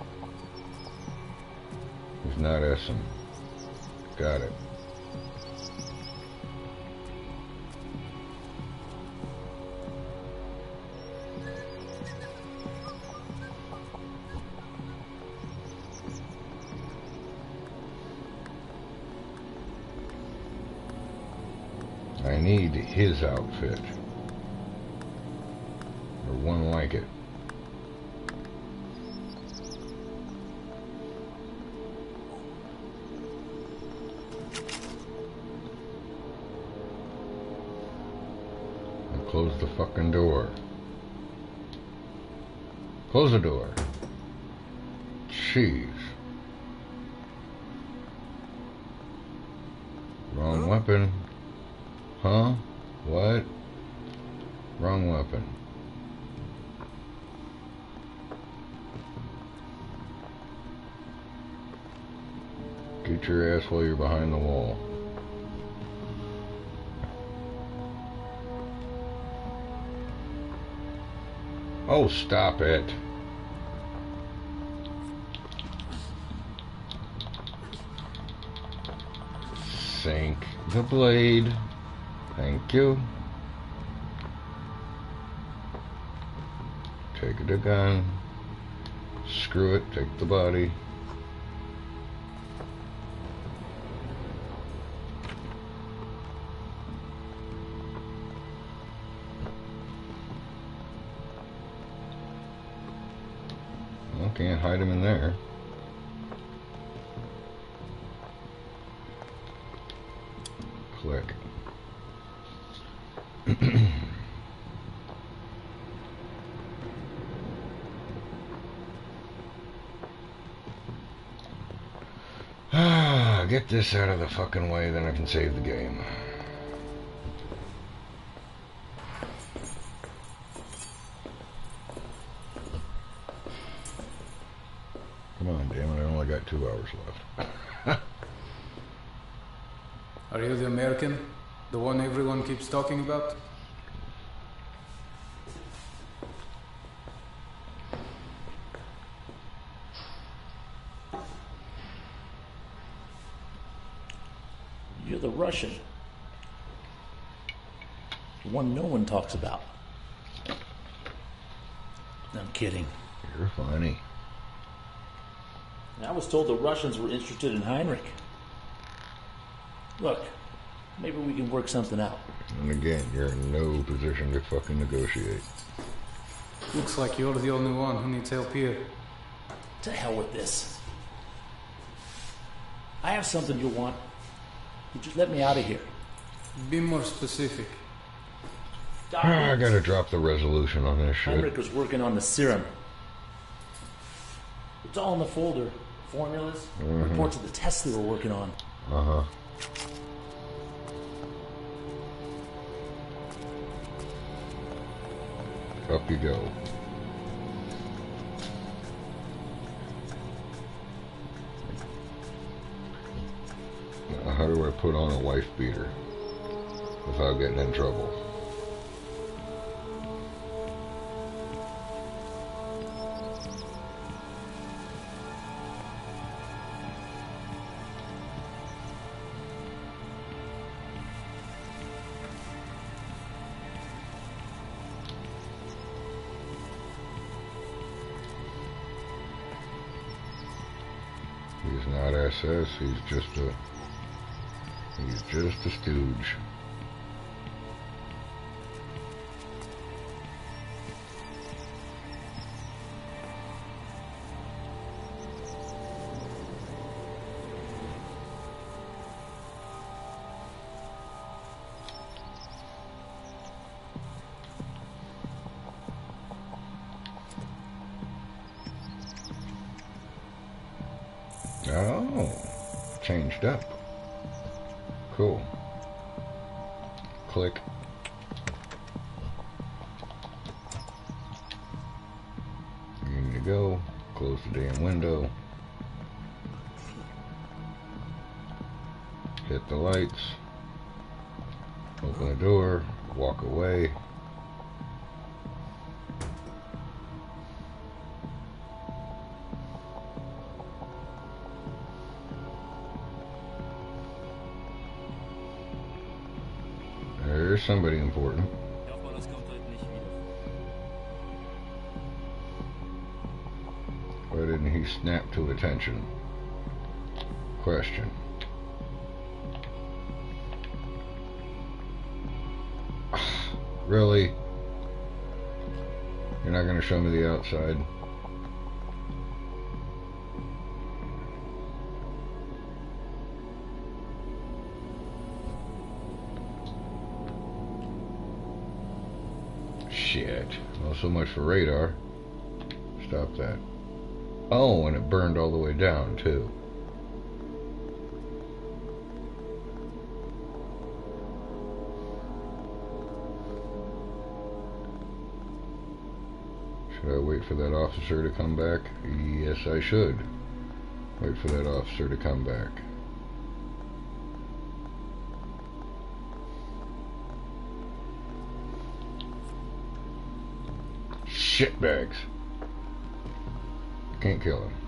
He's not Essen. Got it. I need his outfit. Or one like it. Close the fucking door. Close the door. Jeez. Wrong weapon. Huh? What? Wrong weapon. Get your ass while you're behind the wall. Oh, stop it. Sink the blade. Thank you. Take the gun. Screw it. Take the body. Well, can't hide him in there. Click. Ah, get this out of the fucking way, then I can save the game. Come on, damn it, I only got two hours left. Are you the American? The one everyone keeps talking about? You're the Russian. The one no one talks about. I'm kidding. You're funny. I was told the Russians were interested in Heinrich. Look, maybe we can work something out. And again, you're in no position to fucking negotiate. Looks like you're the only one who needs help here. To hell with this. I have something you'll want. You just let me out of here. Be more specific. Ah, I gotta drop the resolution on this shit. Heinrich was working on the serum. It's all in the folder. Formulas, mm-hmm. reports of the tests they were working on. Uh-huh. Up you go. Now, how do I put on a wife beater without getting in trouble? He's not S S, he's just a he's just a stooge. Oh, changed up. Cool. Click. You need to go. Close the damn window. Hit the lights. Open the door. Walk away. There's somebody important. Why didn't he snap to attention? Question. Really? You're not going to show me the outside? Shit. Well, so much for radar. Stop that. Oh, and it burned all the way down, too. Should I wait for that officer to come back? Yes, I should. Wait for that officer to come back. Shitbags. Can't kill him.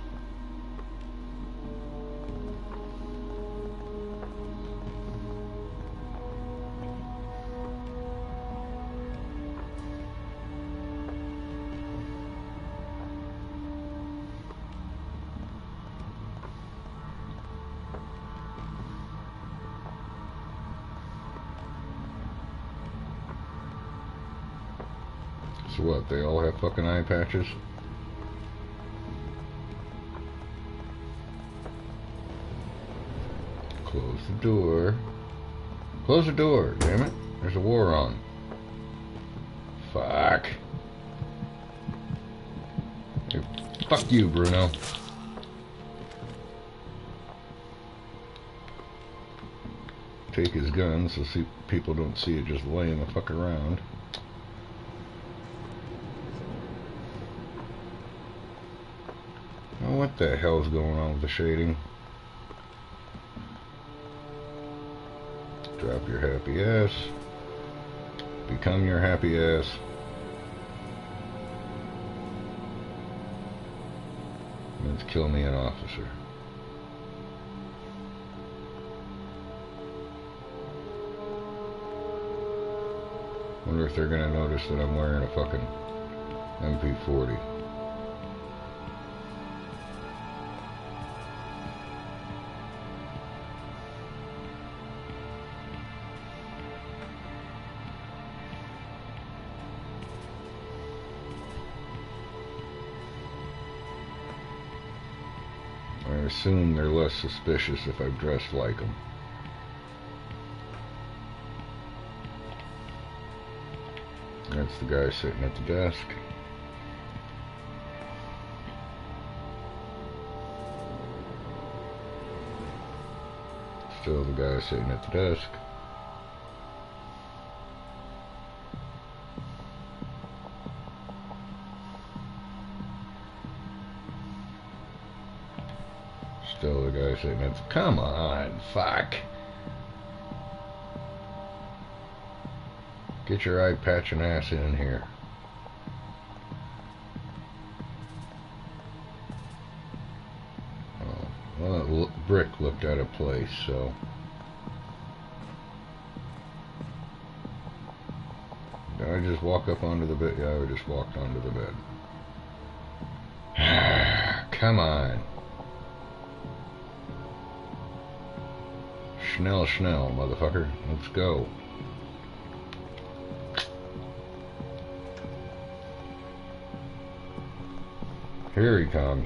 So what, they all have fucking eye patches? Close the door. Close the door, damn it. There's a war on. Fuck. Hey, fuck you, Bruno. Take his gun so see, people don't see it just laying the fuck around. Oh, what the hell's going on with the shading? Drop your happy ass. Become your happy ass. Let's kill me an officer. Wonder if they're gonna notice that I'm wearing a fucking M P forty. I assume they're less suspicious if I've dressed like them. That's the guy sitting at the desk. Still the guy sitting at the desk. Still the guy sitting at the... Come on, fuck. Get your eye patching ass in here. Oh, well, that brick looked out of place, so... Did I just walk up onto the bed? Yeah, I just walked onto the bed. Come on. Schnell, schnell, motherfucker. Let's go. Here he comes.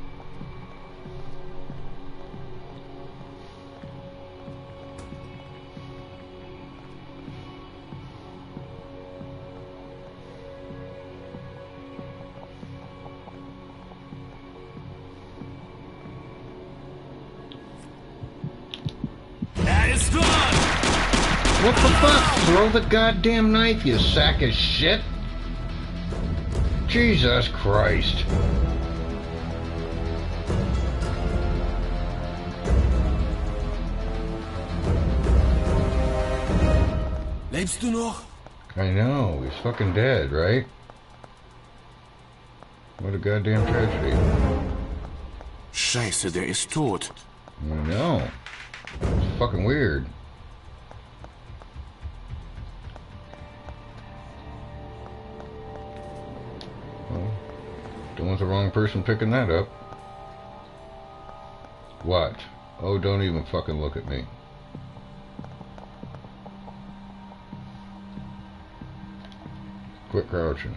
What the fuck? Throw the goddamn knife, you sack of shit! Jesus Christ. Lebst du noch? I know, he's fucking dead, right? What a goddamn tragedy. Scheiße, der ist tot. I know. It's fucking weird. Well, don't want the wrong person picking that up. What? Oh, don't even fucking look at me. Quit crouching.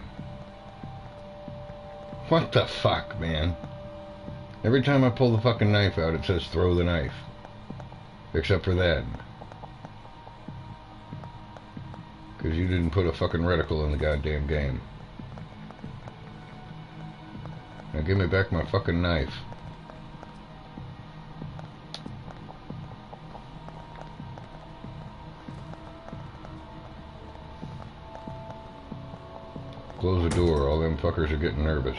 What the fuck, man? Every time I pull the fucking knife out, it says throw the knife. Except for that. Because you didn't put a fucking reticle in the goddamn game. Now give me back my fucking knife. Close the door, all them fuckers are getting nervous.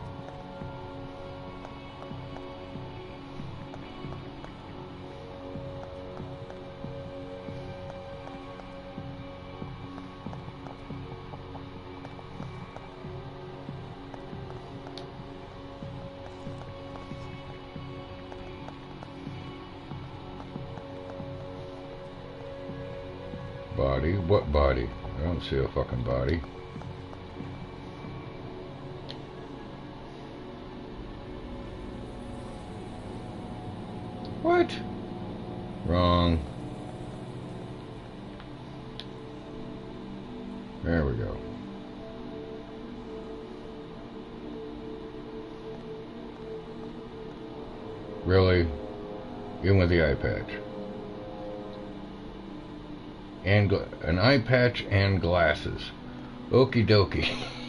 Body? What body? I don't see a fucking body. What? Wrong. There we go. Really? Even with the eye patch. And an eye patch and glasses. Okie dokie.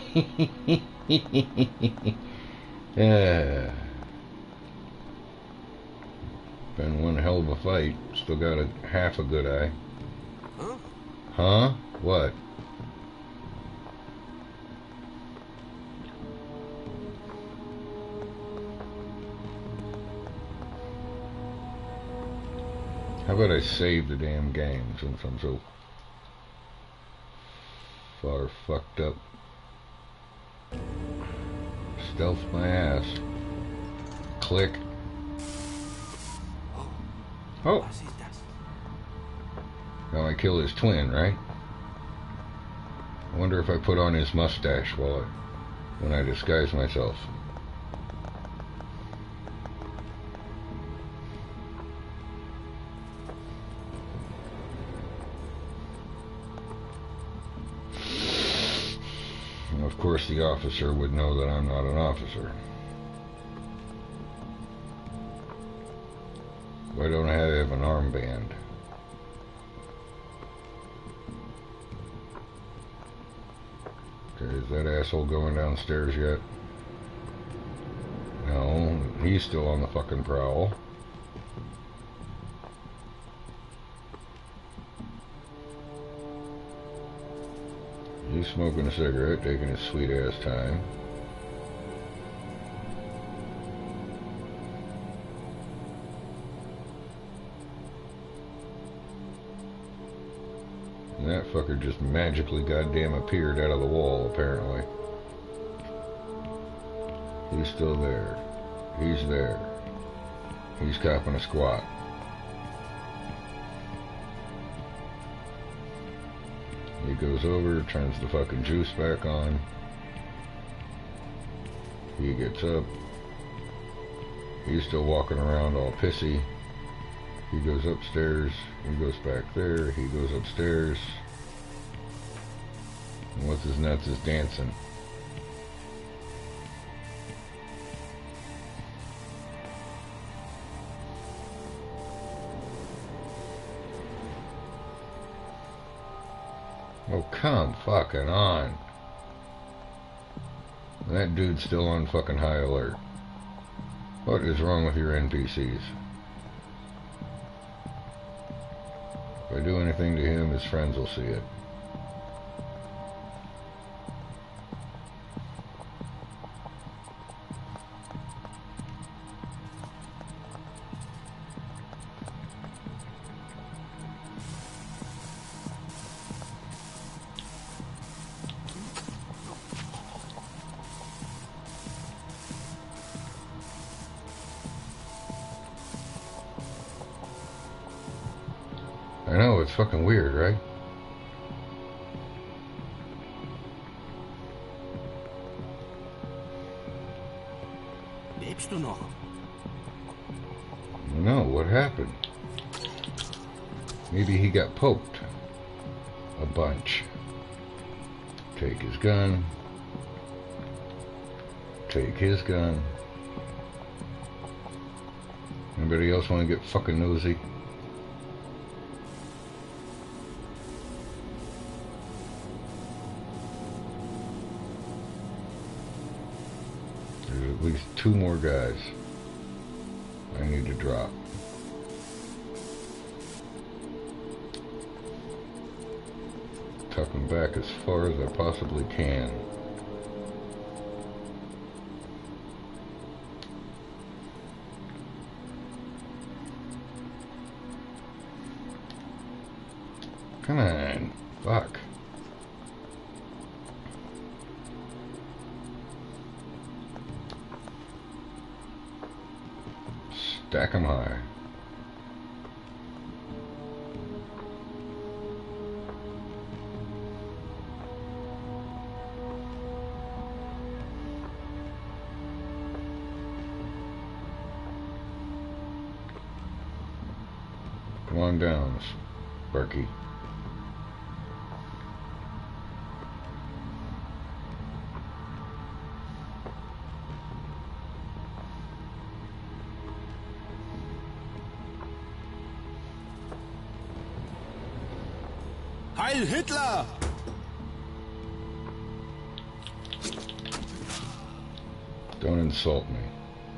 Yeah. Been one hell of a fight. Still got a half a good eye. Huh? Huh? What? How about I save the damn game since I'm so far fucked up? Stealth my ass. Click. Oh. Now I kill his twin, right? I wonder if I put on his mustache while I, when I disguise myself. And of course the officer would know that I'm not an officer. Why don't I have an armband? Okay, is that asshole going downstairs yet? No, he's still on the fucking prowl. He's smoking a cigarette, taking his sweet ass time. And that fucker just magically goddamn appeared out of the wall, apparently. He's still there. He's there. He's copping a squat. He goes over, turns the fucking juice back on. He gets up. He's still walking around all pissy. He goes upstairs. He goes back there. He goes upstairs. And what's his nuts is dancing. Oh, come fucking on. That dude's still on fucking high alert. What is wrong with your N P Cs? If I do anything to him, his friends will see it. I know, it's fucking weird, right? Lebst du noch? No, what happened? Maybe he got poked a bunch. Take his gun. Take his gun. Anybody else want to get fucking nosy? least two more guys I need to drop. Tuck them back as far as I possibly can. Come on, fuck. Stack them high. Come on down, Sparky. Heil Hitler! Don't insult me.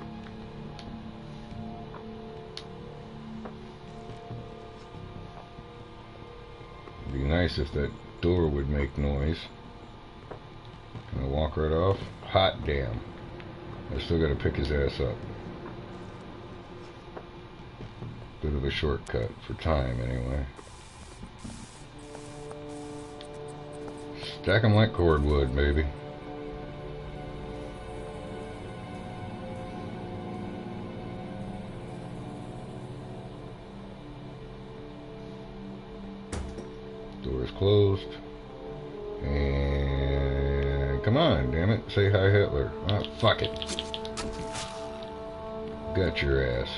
It'd be nice if that door would make noise. Can I walk right off? Hot damn. I still gotta pick his ass up. Bit of a shortcut for time, anyway. Stack 'em like cordwood, baby. Door's closed. And come on, damn it. Say hi, Hitler. Ah, fuck it. Got your ass.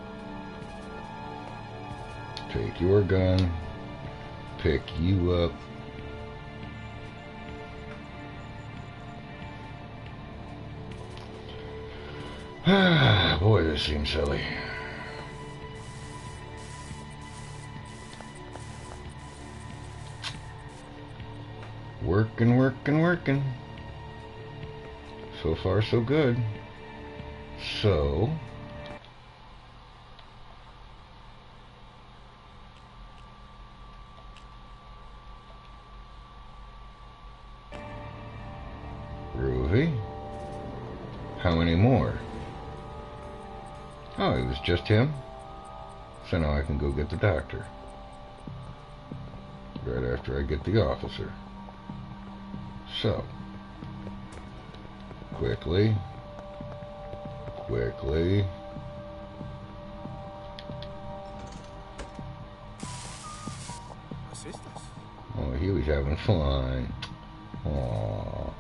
Take your gun. Pick you up. Ah, boy, this seems silly. Working, working, working. So far, so good. So... Groovy. How many more? Oh, it was just him? So now I can go get the doctor. Right after I get the officer. So. Quickly. Quickly. Oh, he was having fun. Aww.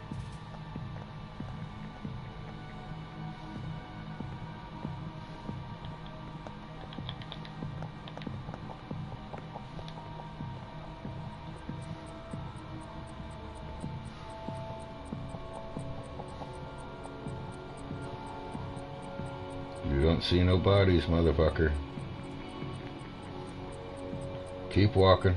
You don't see no bodies, motherfucker. Keep walking.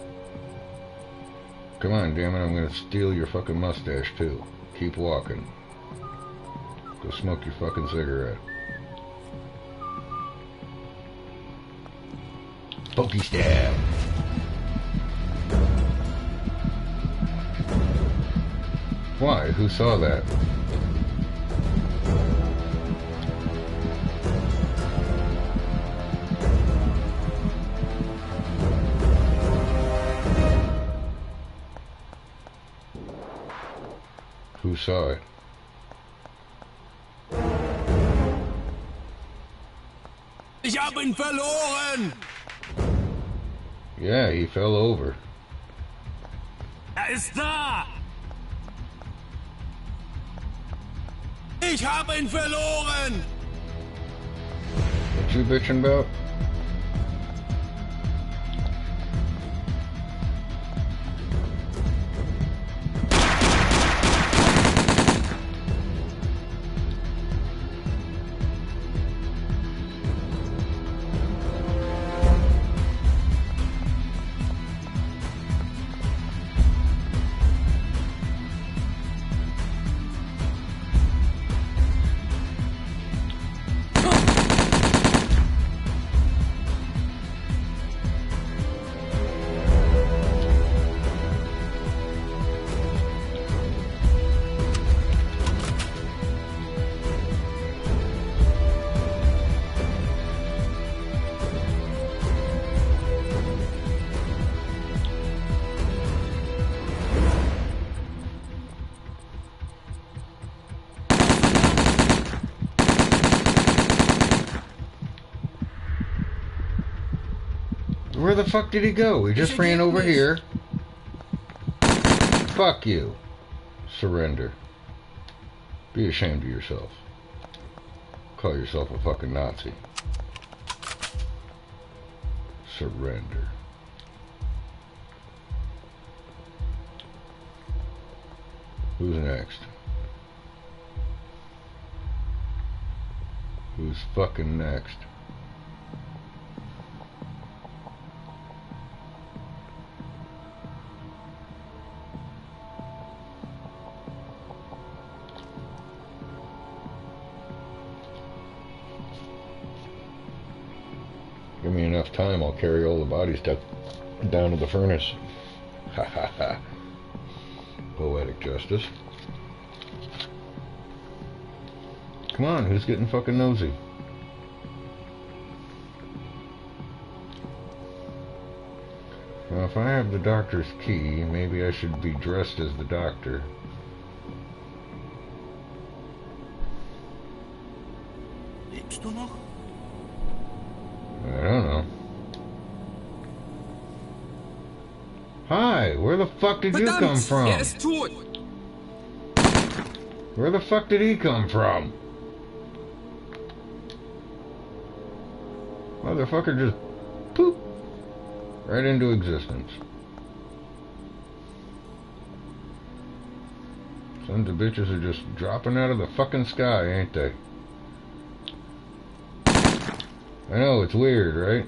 Come on, damn it, I'm gonna steal your fucking mustache, too. Keep walking. Go smoke your fucking cigarette. Pokey stab. Why? Who saw that? Who saw it? Ich hab ihn verloren! Yeah, he fell over. Er ist da! Ich hab ihn verloren! What you bitching about? Where the fuck did he go? He just ran over here. Fuck you. Surrender. Be ashamed of yourself. Call yourself a fucking Nazi. Surrender. Who's next? Who's fucking next? Give me enough time, I'll carry all the bodies down, down to the furnace. Ha ha ha. Poetic justice. Come on, who's getting fucking nosy? Well, if I have the doctor's key, maybe I should be dressed as the doctor. Lebst du noch? I don't know. Hi, where the fuck did you come from? Er ist tot. Where the fuck did he come from? Motherfucker just poop right into existence. Sons of bitches are just dropping out of the fucking sky, ain't they? I know, it's weird, right?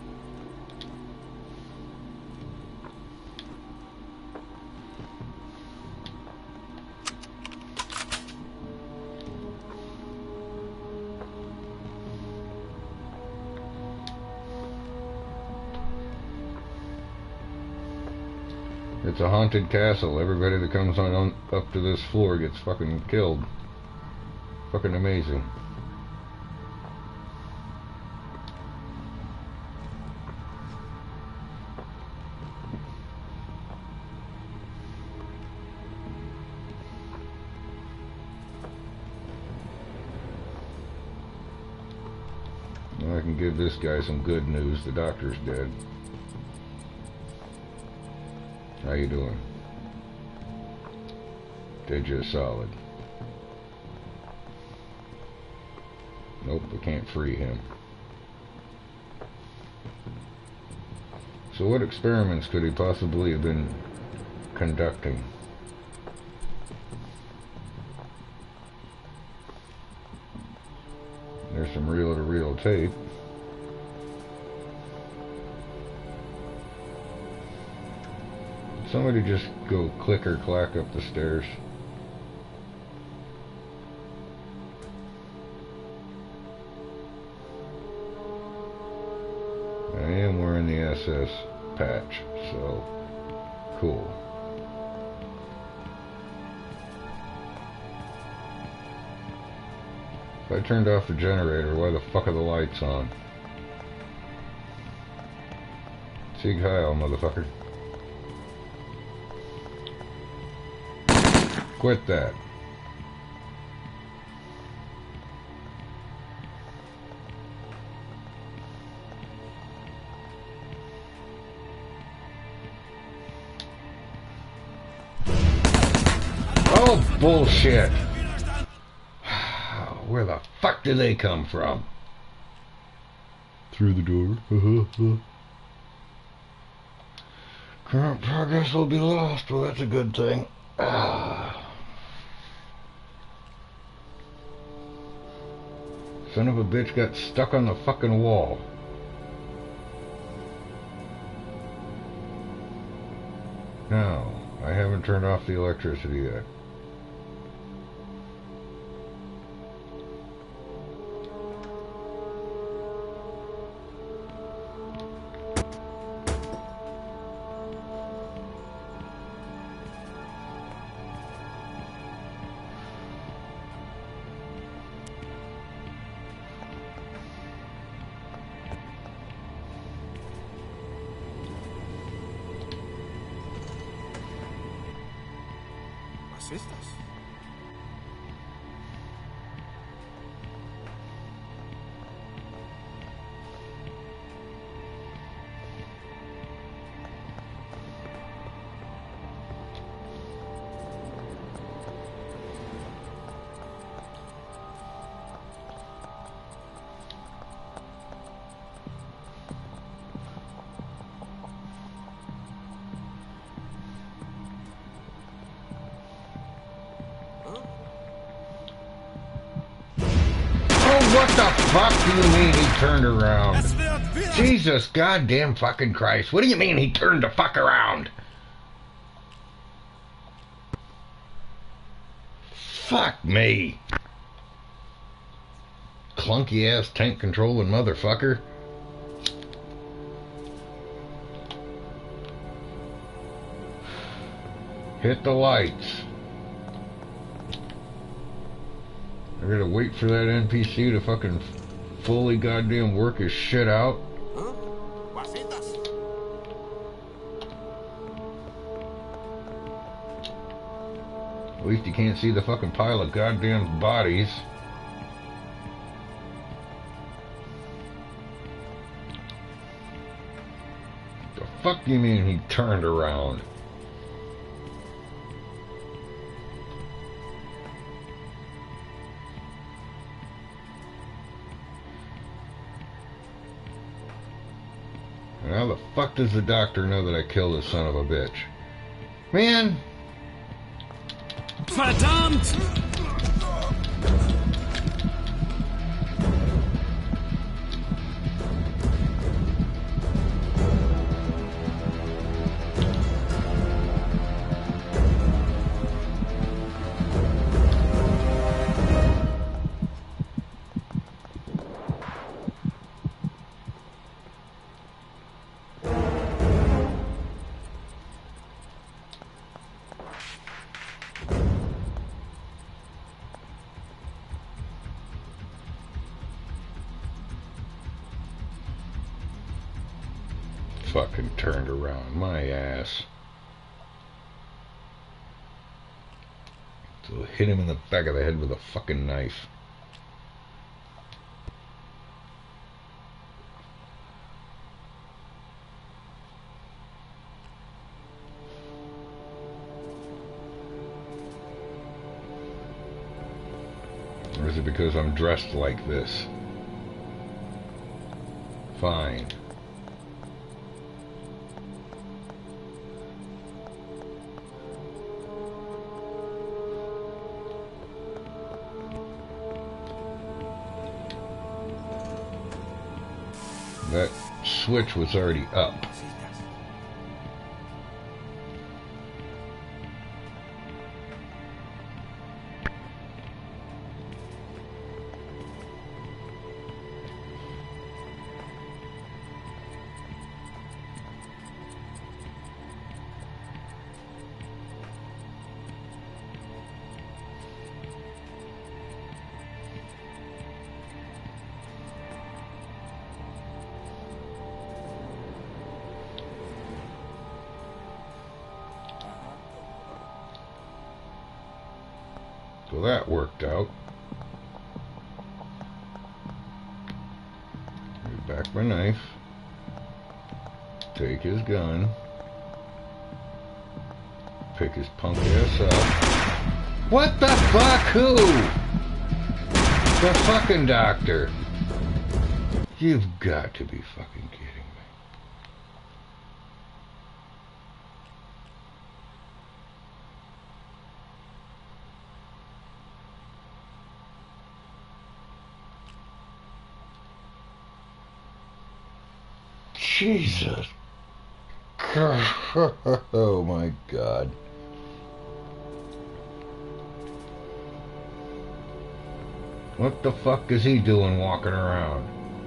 It's a haunted castle. Everybody that comes on, on up to this floor gets fucking killed. Fucking amazing. Well, I can give this guy some good news. The doctor's dead. How you doing? Did you solid? Nope, we can't free him. So what experiments could he possibly have been conducting? There's some reel-to-reel tape. Somebody just go click or clack up the stairs. I am wearing the S S patch, so cool. If I turned off the generator, why the fuck are the lights on? Sieg Heil, motherfucker. Quit that. Oh, bullshit. Where the fuck do they come from? Through the door. Current progress will be lost. Well, that's a good thing. Ah. Son of a bitch got stuck on the fucking wall. No, I haven't turned off the electricity yet. Was ist das? what the fuck do you mean he turned around? Jesus goddamn fucking Christ. What do you mean he turned the fuck around? Fuck me. Clunky ass tank controlling motherfucker. Hit the lights. I gotta wait for that N P C to fucking fully goddamn work his shit out. Huh? Guasitas. At least you can't see the fucking pile of goddamn bodies. The fuck do you mean he turned around? How the fuck does the doctor know that I killed this son of a bitch? Man! Verdammt! Fucking turned around my ass. So hit him in the back of the head with a fucking knife. Or is it because I'm dressed like this? Fine. That switch was already up. So that worked out. Give back my knife. Take his gun. Pick his punk ass up. What the fuck? Who? The fucking doctor. You've got to be fucking kidding me. Jesus. Oh my God. What the fuck is he doing walking around?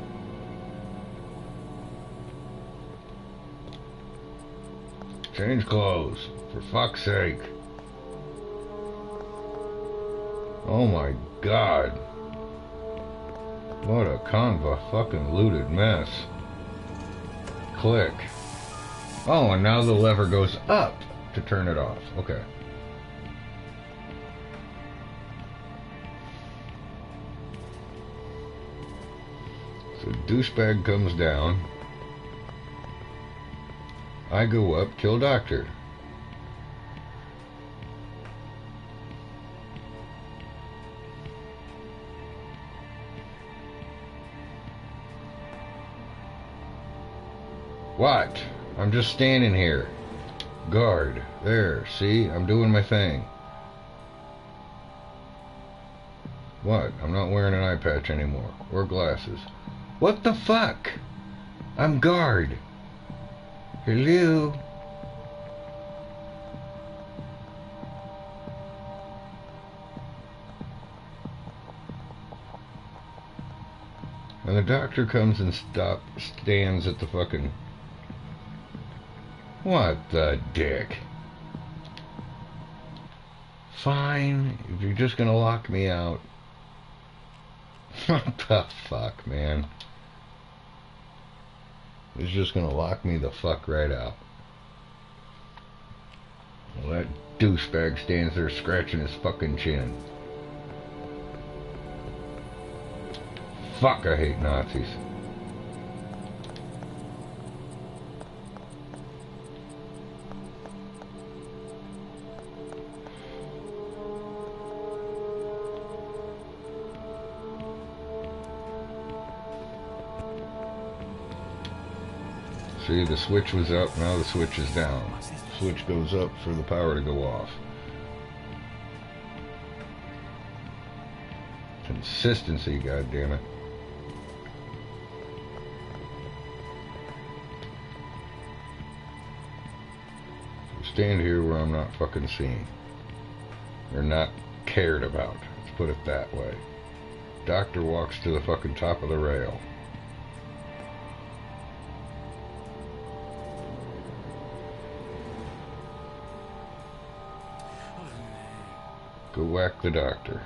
Change clothes, for fuck's sake. Oh my God. What a conva fucking looted mess. Click. Oh, and now the lever goes up to turn it off. Okay. So douchebag comes down. I go up, kill doctor. What? I'm just standing here. Guard. There. See? I'm doing my thing. What? I'm not wearing an eye patch anymore. Or glasses. What the fuck? I'm guard. Hello? And the doctor comes and stop, stands at the fucking... What the dick? Fine, if you're just gonna lock me out. What the fuck, man? He's just gonna lock me the fuck right out. Well, that douchebag stands there scratching his fucking chin. Fuck, I hate Nazis. See, the switch was up, now the switch is down. Switch goes up for the power to go off. Consistency, goddammit. Stand here where I'm not fucking seen. Or not cared about. Let's put it that way. Doctor walks to the fucking top of the rail. Go whack the doctor.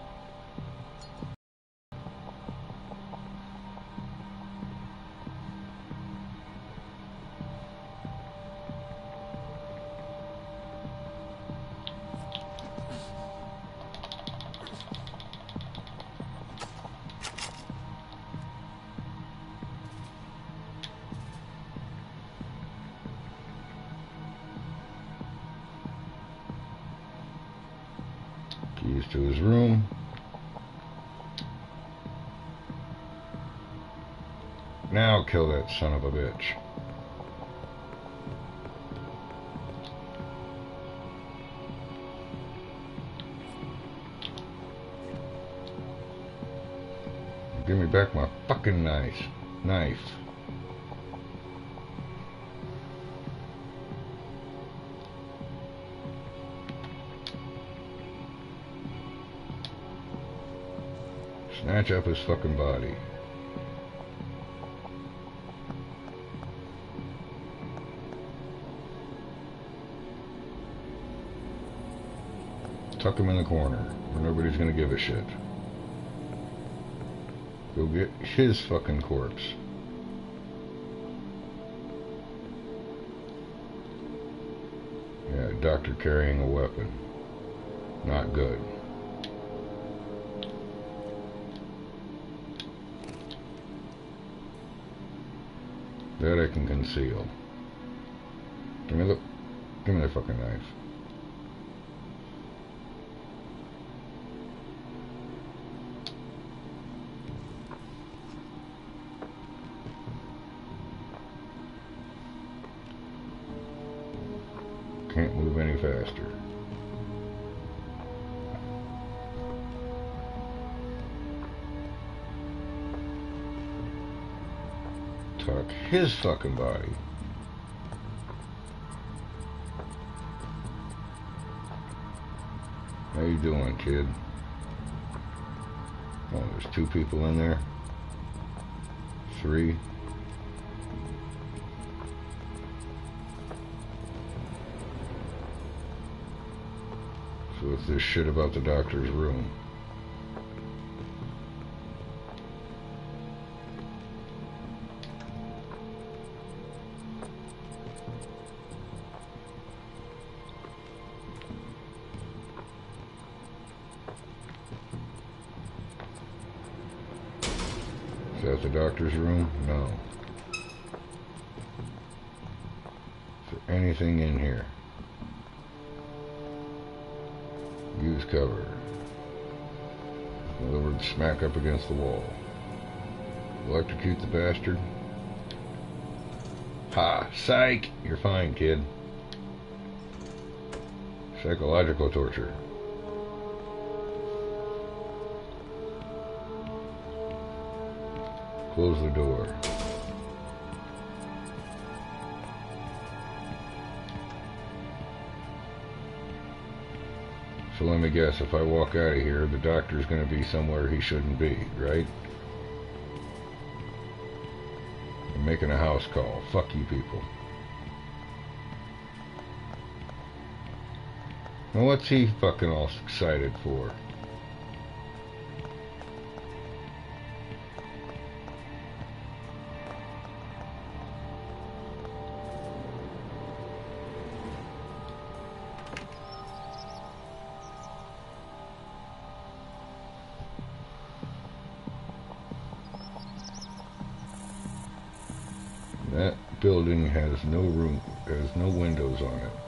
Keys to his room. Now kill that son of a bitch. Give me back my fucking knife. Knife. Snatch up his fucking body. Tuck him in the corner where nobody's gonna give a shit. Go get his fucking corpse. Yeah, doctor carrying a weapon. Not good. That I can conceal. Give me the, give me the fucking knife. Can't move any faster. Tuck his fucking body. How you doing, kid? Oh, there's two people in there. Three. So it's this shit about the doctor's room. Is that the doctor's room? No. Is there anything in here? Use cover. In other words, smack up against the wall. Electrocute the bastard. Ha! Psych! You're fine, kid. Psychological torture. Close the door. So let me guess, if I walk out of here, the doctor's going to be somewhere he shouldn't be, right? I'm making a house call. Fuck you people. Now what's he fucking all excited for? That building has no room, has no windows on it.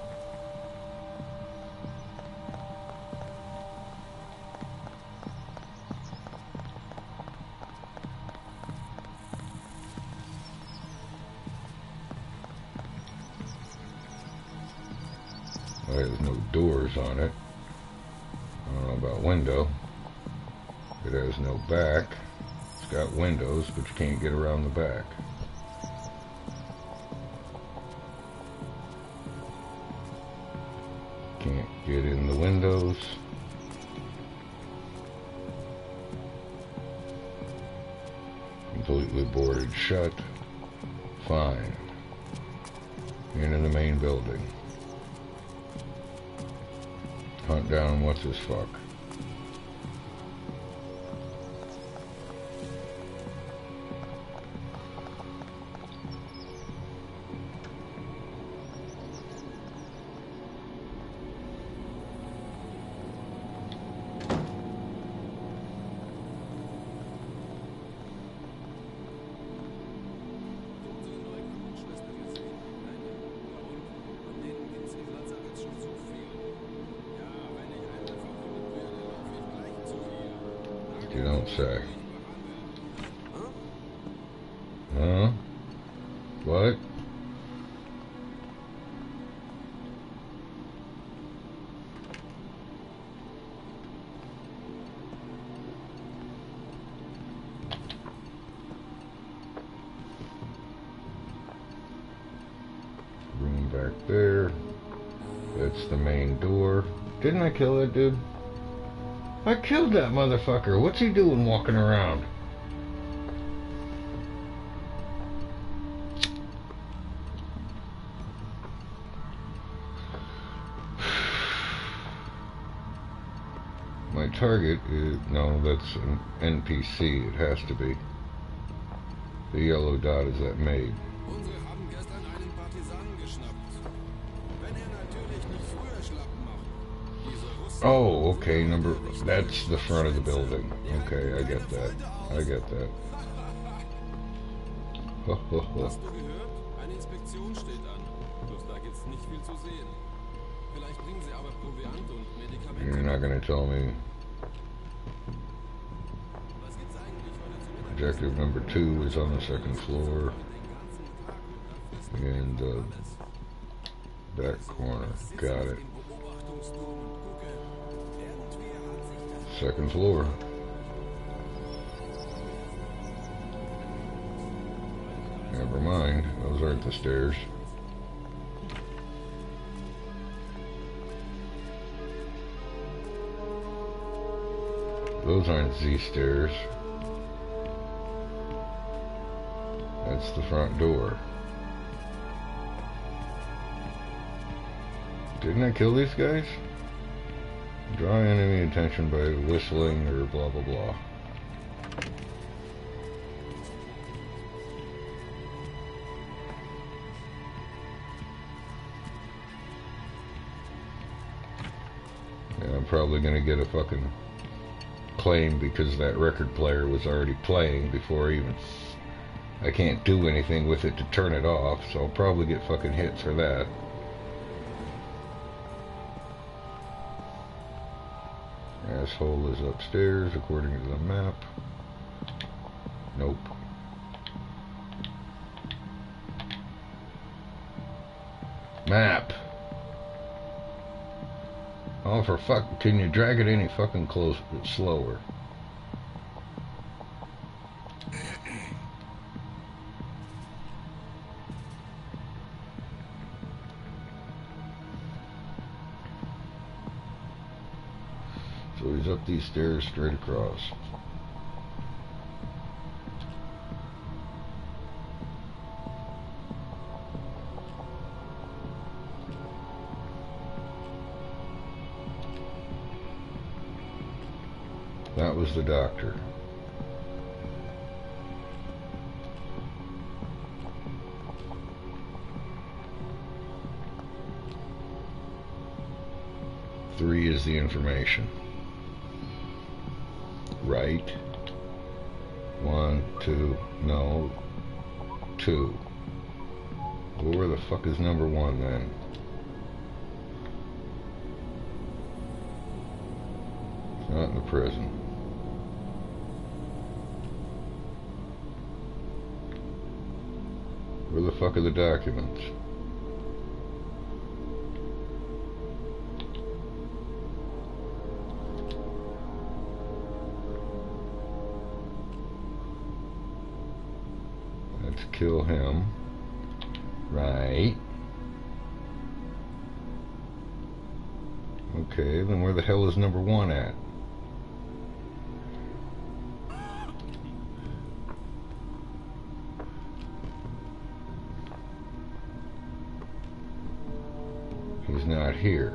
It has no doors on it. I don't know about window. It has no back. It's got windows, but you can't get around the back. Can't get in the windows. Completely boarded shut. Fine. Into the main building. Hunt down what's his fuck. You don't say. Huh? What? Room back there. That's the main door. Didn't I kill that dude? I killed that motherfucker. What's he doing walking around? My target is... no, that's an N P C. It has to be. The yellow dot is that maid. Oh, okay, number... that's the front of the building. Okay, I get that. I get that. Ho, ho, ho. You're not gonna tell me. Objective number two is on the second floor. In the back corner. Got it. Second floor. Never mind, those aren't the stairs. Those aren't Z stairs. That's the front door. Didn't I kill these guys? Draw enemy attention by whistling or blah blah blah. Yeah, I'm probably gonna get a fucking claim because that record player was already playing before even... I can't do anything with it to turn it off, so I'll probably get fucking hit for that. Asshole is upstairs according to the map. Nope. Map. Oh, for fuck, can you drag it any fucking closer, slower? up these stairs straight across. That was the doctor. Three is the information. Right. One, two, no. Two. Well, where the fuck is number one then? It's not in the prison. Where the fuck are the documents? Let's kill him. Right. Okay, then where the hell is number one at? He's not here.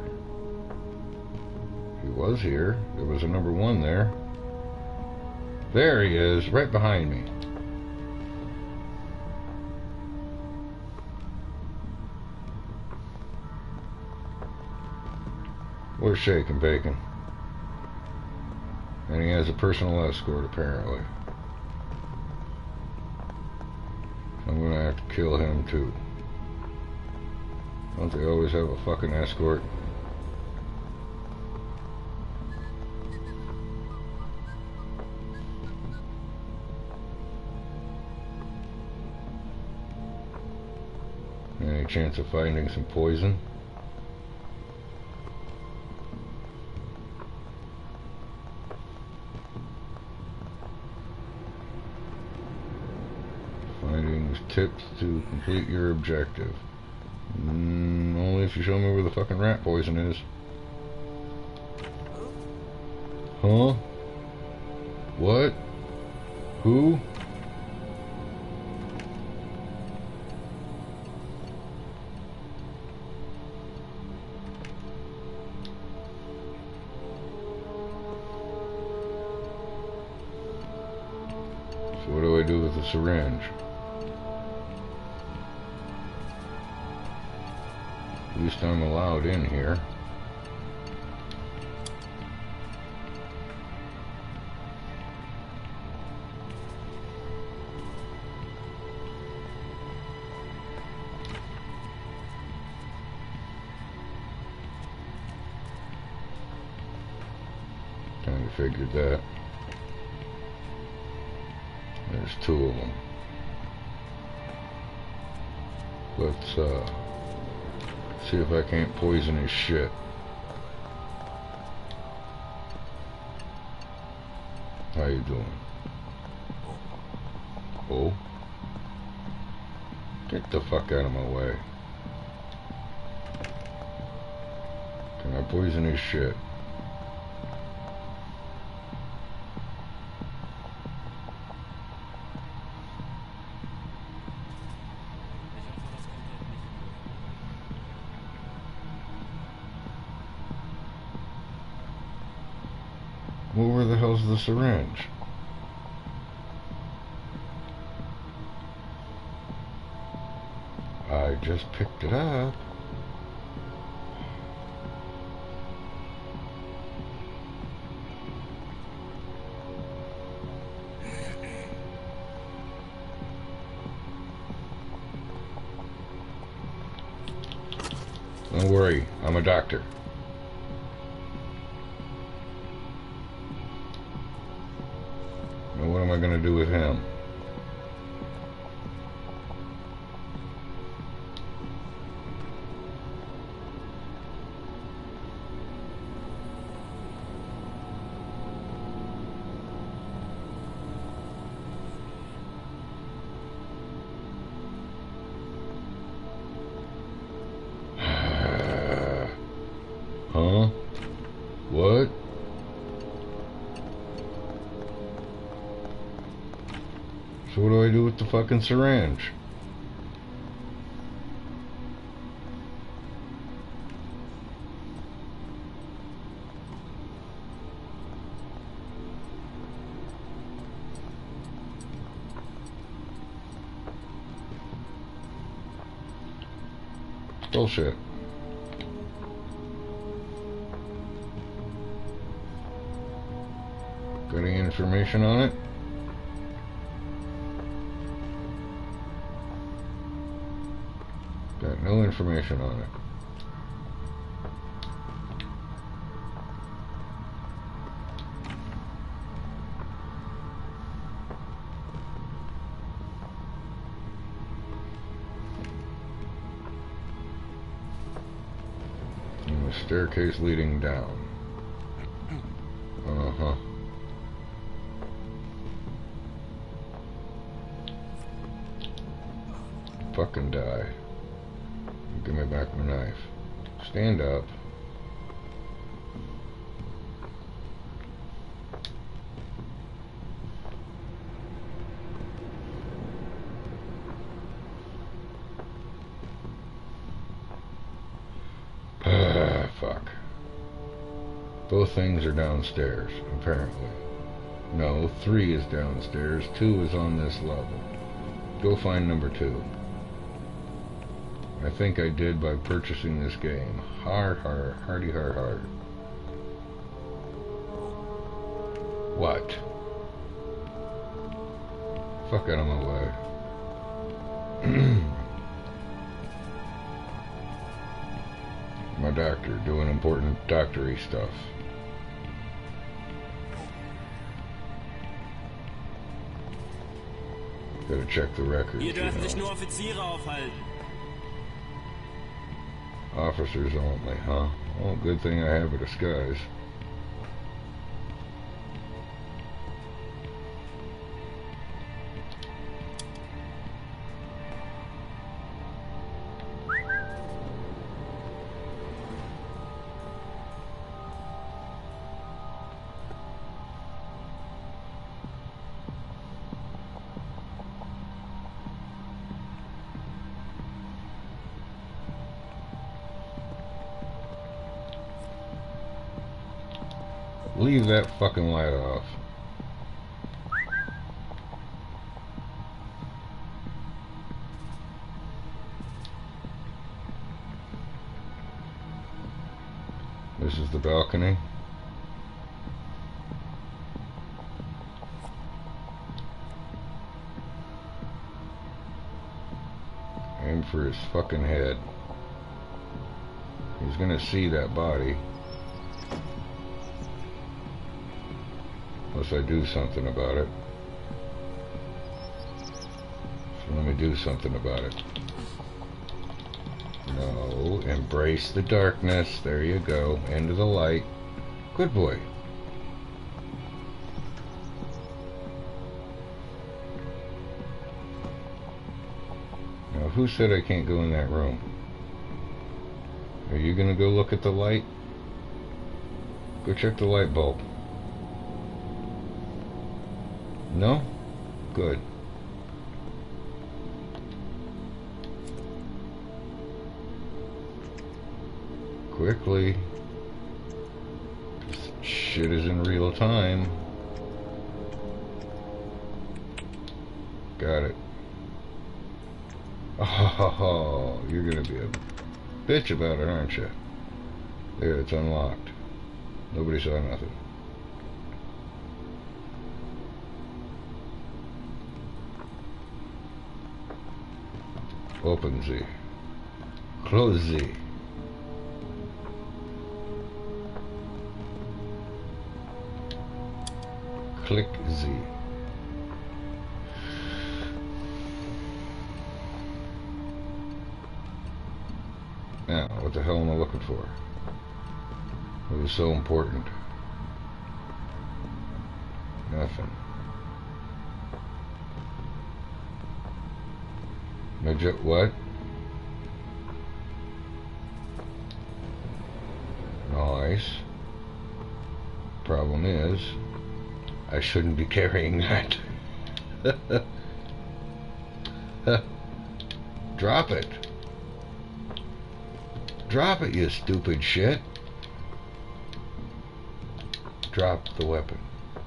He was here. There was a number one there. There he is, right behind me. We're shaking bacon. And he has a personal escort, apparently. I'm gonna have to kill him too. Don't they always have a fucking escort? Any chance of finding some poison? Findings, tips to complete your objective. Mm, only if you show me where the fucking rat poison is. Huh? What? Who? So what do I do with the syringe? At least I'm allowed in here. Kinda figured that. There's two of them. Let's uh see if I can't poison his shit. How you doing? Oh? Get the fuck out of my way. Can I poison his shit? Well, where the hell's the syringe? I just picked it up. Don't worry, I'm a doctor. Now what am I going to do with him? Huh? What? So what do I do with the fucking syringe? Bullshit. Got any information on it? Got no information on it. And the staircase leading down. Uh-huh. Fucking die. Give me back my knife. Stand up. Ah, fuck. Both things are downstairs, apparently. No, three is downstairs, two is on this level. Go find number two. I think I did by purchasing this game. Hard, hard, hardy, hard, hard. What? Fuck out of my way. My doctor doing important doctory stuff. Gotta check the records. Ihr dürft you nicht know. nur Offiziere aufhalten. Officers only, huh? Well, good thing I have a disguise. Leave that fucking light off. This is the balcony. Aim for his fucking head. He's gonna see that body. Unless I do something about it. So let me do something about it. No, embrace the darkness. There you go. Into the light. Good boy. Now, who said I can't go in that room? Are you gonna go look at the light? Go check the light bulb. No? Good. Quickly. This shit is in real time. Got it. Oh, you're gonna be a bitch about it, aren't you? There, it's unlocked. Nobody saw nothing. Open Z. Close Z. Click Z. Now, what the hell am I looking for? It was so important. Nothing. Midget, what? Nice. Problem is, I shouldn't be carrying that. Drop it. Drop it, you stupid shit. Drop the weapon.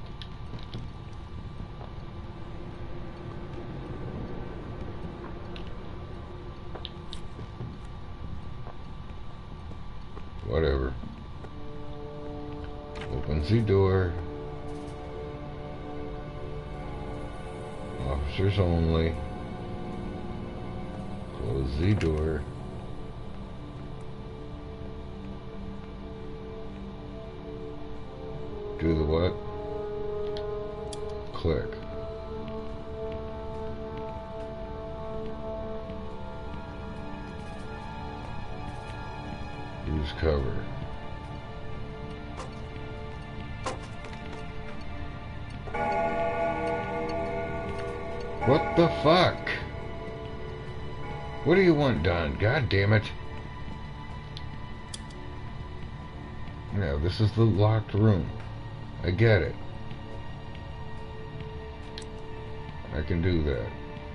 Whatever. Open the door. Officers only. Close the door. Do the what? Click. Use cover. What the fuck? What do you want done? God damn it. Yeah, this is the locked room. I get it. I can do that.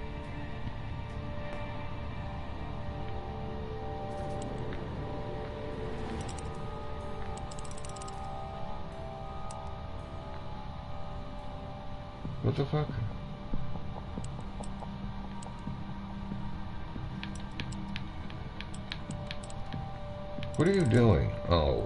What the fuck? What are you doing? Oh.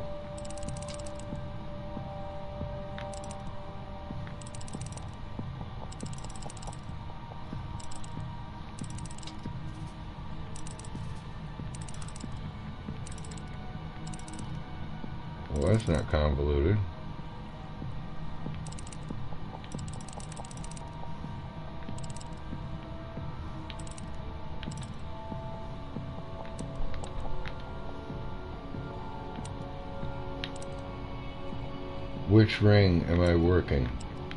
Well, that's not convoluted. Which ring am I working?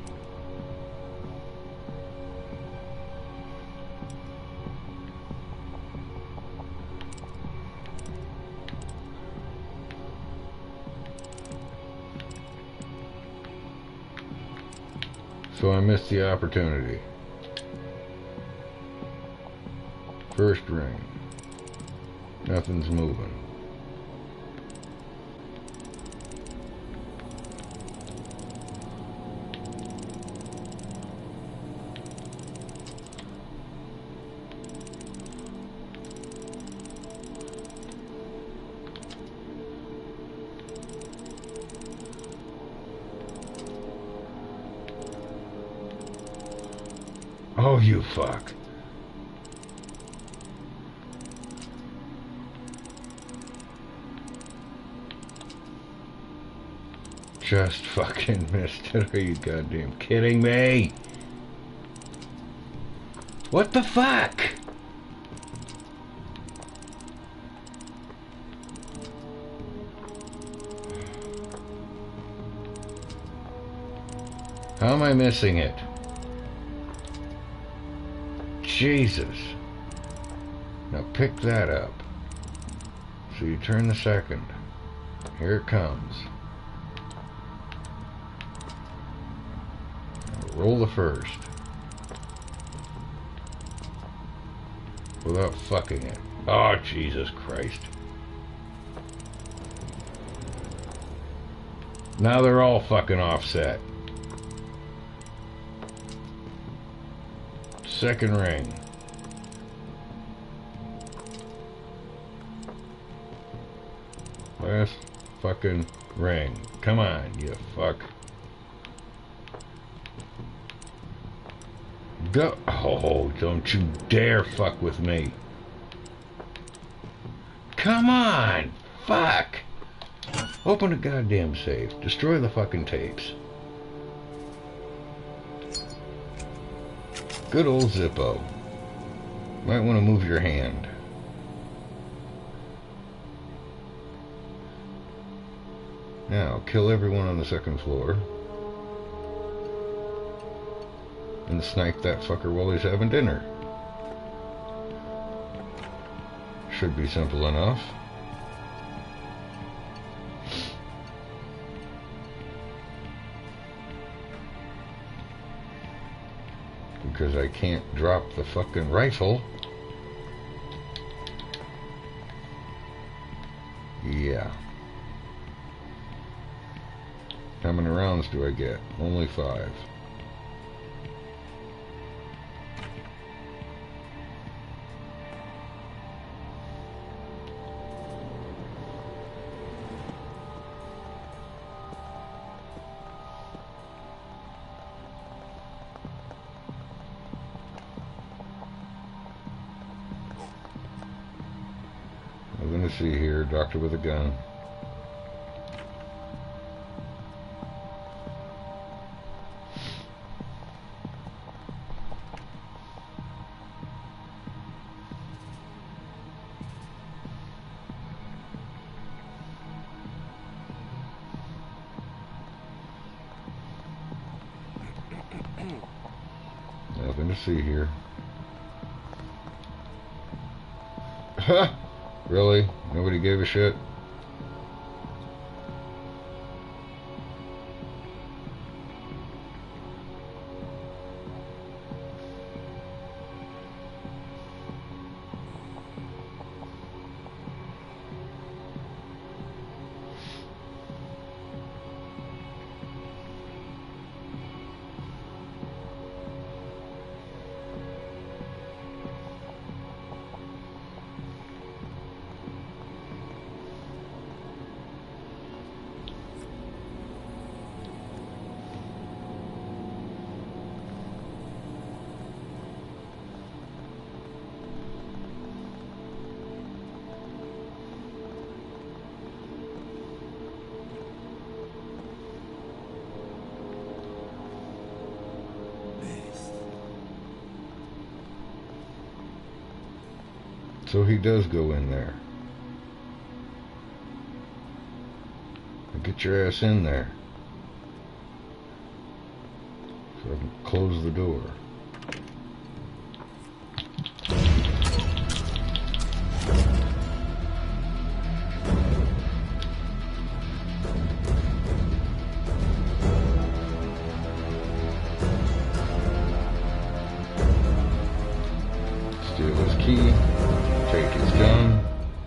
So I missed the opportunity. First ring. Nothing's moving. Oh, you fuck. Just fucking missed it. Are you goddamn kidding me? What the fuck? How am I missing it? Jesus. Now pick that up. So you turn the second. Here it comes. Now roll the first. Without fucking it. Oh, Jesus Christ. Now they're all fucking offset. Second ring. Last fucking ring. Come on, you fuck. Go. Oh, don't you dare fuck with me. Come on. Fuck. Open a goddamn safe. Destroy the fucking tapes. Good old Zippo. Might want to move your hand. Now, kill everyone on the second floor. And snipe that fucker while he's having dinner. Should be simple enough. because I can't drop the fucking rifle. Yeah. How many rounds do I get? Only five. Nothing to see here. Doctor with a gun. Nothing to see here. Ha! Really? Nobody gave a shit? So he does go in there. Get your ass in there. So I can close the door. Steal his key. Take his gun.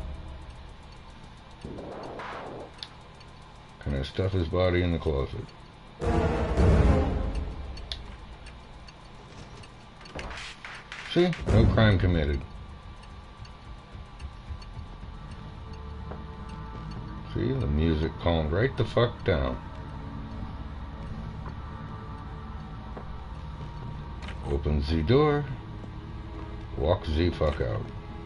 Can I stuff his body in the closet? See? No crime committed. See? The music calmed right the fuck down. Open the door. Walk the fuck out.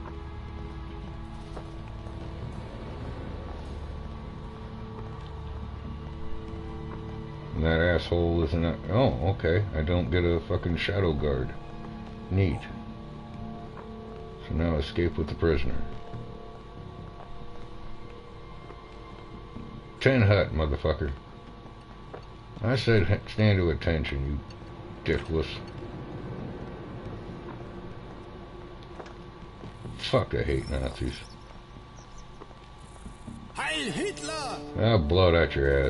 And that asshole isn't a... Oh, okay. I don't get a fucking shadow guard. Neat. So now escape with the prisoner. Tin hut, motherfucker. I said stand to attention, you dickless. Fuck, I hate Nazis. Heil Hitler! I'll blow it out your ass.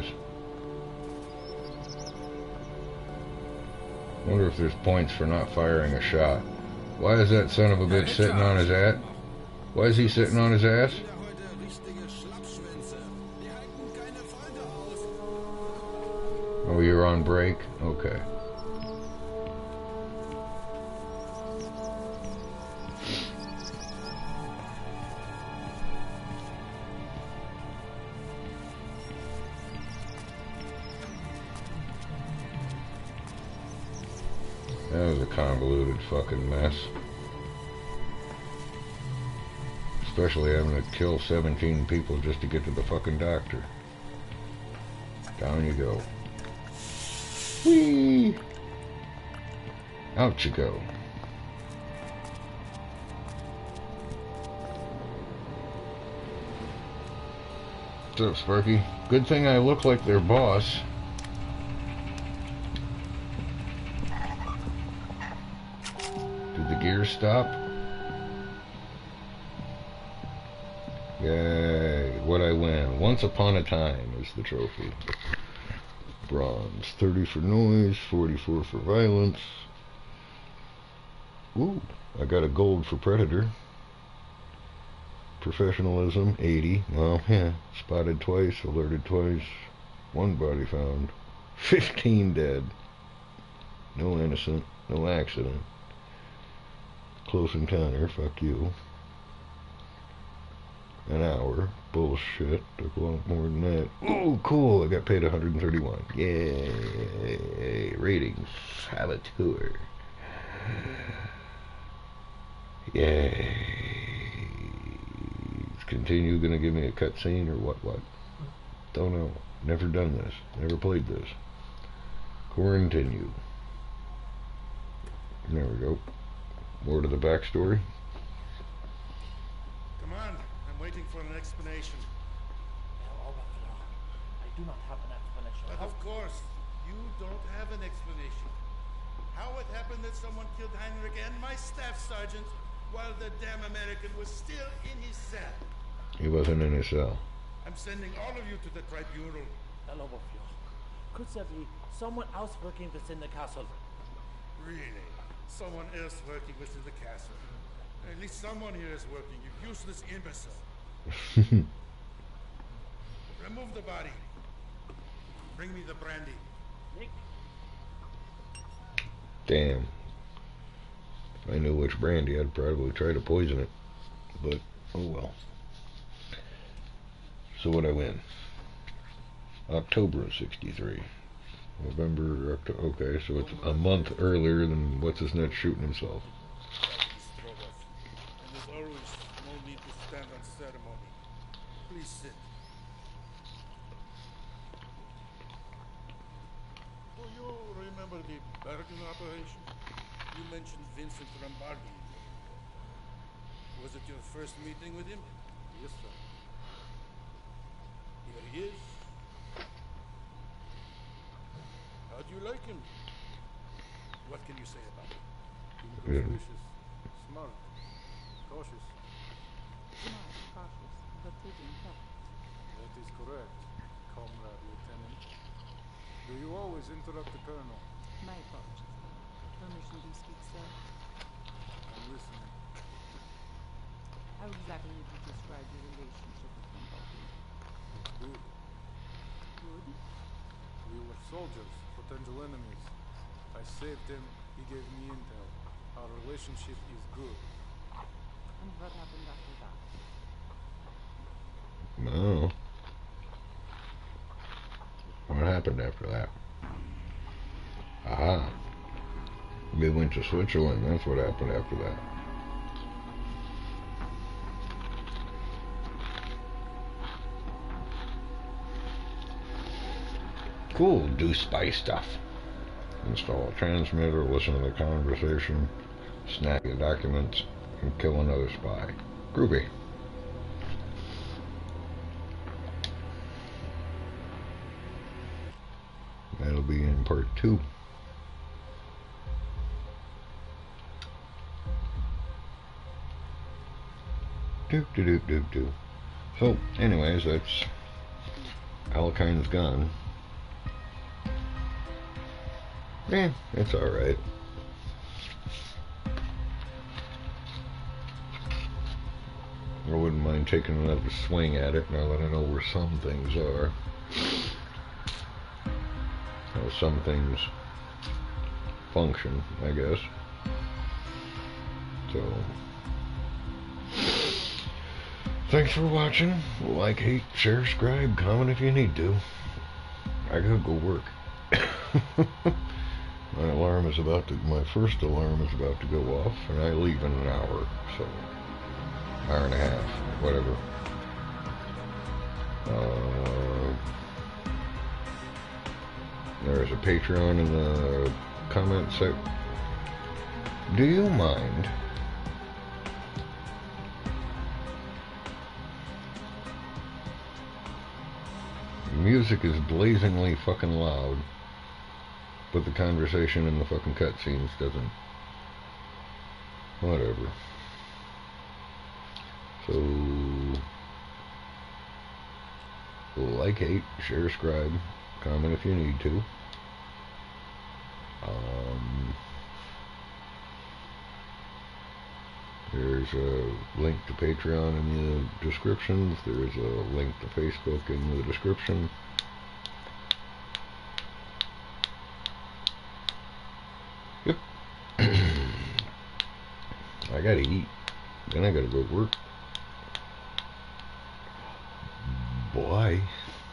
Wonder if there's points for not firing a shot. Why is that son of a bitch sitting on his ass? Why is he sitting on his ass? Oh, you're on break? Okay. That was a convoluted fucking mess. Especially having to kill seventeen people just to get to the fucking doctor. Down you go. Whee! Out you go. What's up, Sparky? Good thing I look like their boss. Did the gear stop? Yay, what I win. Once upon a time is the trophy. Bronze. thirty for noise, forty-four for violence. Ooh, I got a gold for Predator. Professionalism, eighty. Well, yeah, spotted twice, alerted twice. One body found. fifteen dead. No innocent, no accident. Close encounter, fuck you. An hour. Bullshit. Took a lot more than that. Oh, cool. I got paid one hundred thirty-one. Yay. Ratings. Saboteur. Yay. Is continue gonna give me a cutscene or what what? Don't know. Never done this. Never played this. Continue. There we go. More to the backstory. Command, I'm waiting for an explanation. I do not have an explanation. But of course, you don't have an explanation. How it happened that someone killed Heinrich and my staff sergeant while the damn American was still in his cell? He wasn't in his cell. I'm sending all of you to the tribunal. Hello, Buffalo. Could there be someone else working within the castle? Really? Someone else working within the castle? At least someone here is working, you useless imbecile. Remove the body. Bring me the brandy. Nick? Damn. If I knew which brandy, I'd probably try to poison it. But, oh well. So what'd I win? October of sixty-three. November, October, okay, so it's a month earlier than what's-his-nuts shooting himself. And there's always no need to stand on ceremony. Please sit. Do you remember the Bergen operation? You mentioned Vincent Lombardi. Was it your first meeting with him? Yes, sir. Here he is. How do you like him? What can you say about him? Inconspicuous, smart, cautious. Smart, cautious, but taking care. That is correct, comrade lieutenant. Do you always interrupt the colonel? My apologies. Permission to speak, sir. I'm listening. How exactly would you describe your relationship with Lombardi? Good. Good? We were soldiers, potential enemies. I saved him, he gave me intel. Our relationship is good. And what happened after that? No. What happened after that? Aha. We went to Switzerland, that's what happened after that. Cool, do spy stuff. Install a transmitter, listen to the conversation, snag the documents, and kill another spy. Groovy. That'll be in part two. Doop doop doop doop doop. So, anyways, that's Alekhine's gone. Eh, it's alright. I wouldn't mind taking another swing at it now that I know where some things are. How some things function, I guess. So, thanks for watching. Like, hate, share, scribe, comment if you need to. I gotta go work. My alarm is about to, my first alarm is about to go off, and I leave in an hour, so, hour and a half, whatever. Uh, there's a Patreon in the comment section. Do you mind the music is blazingly fucking loud, but the conversation in the fucking cutscenes doesn't. Whatever. So, like, hate, share, scribe, comment if you need to. Um, There's a link to Patreon in the descriptions. There's a link to Facebook in the description. Yep. I gotta eat. Then I gotta go to work. Bye.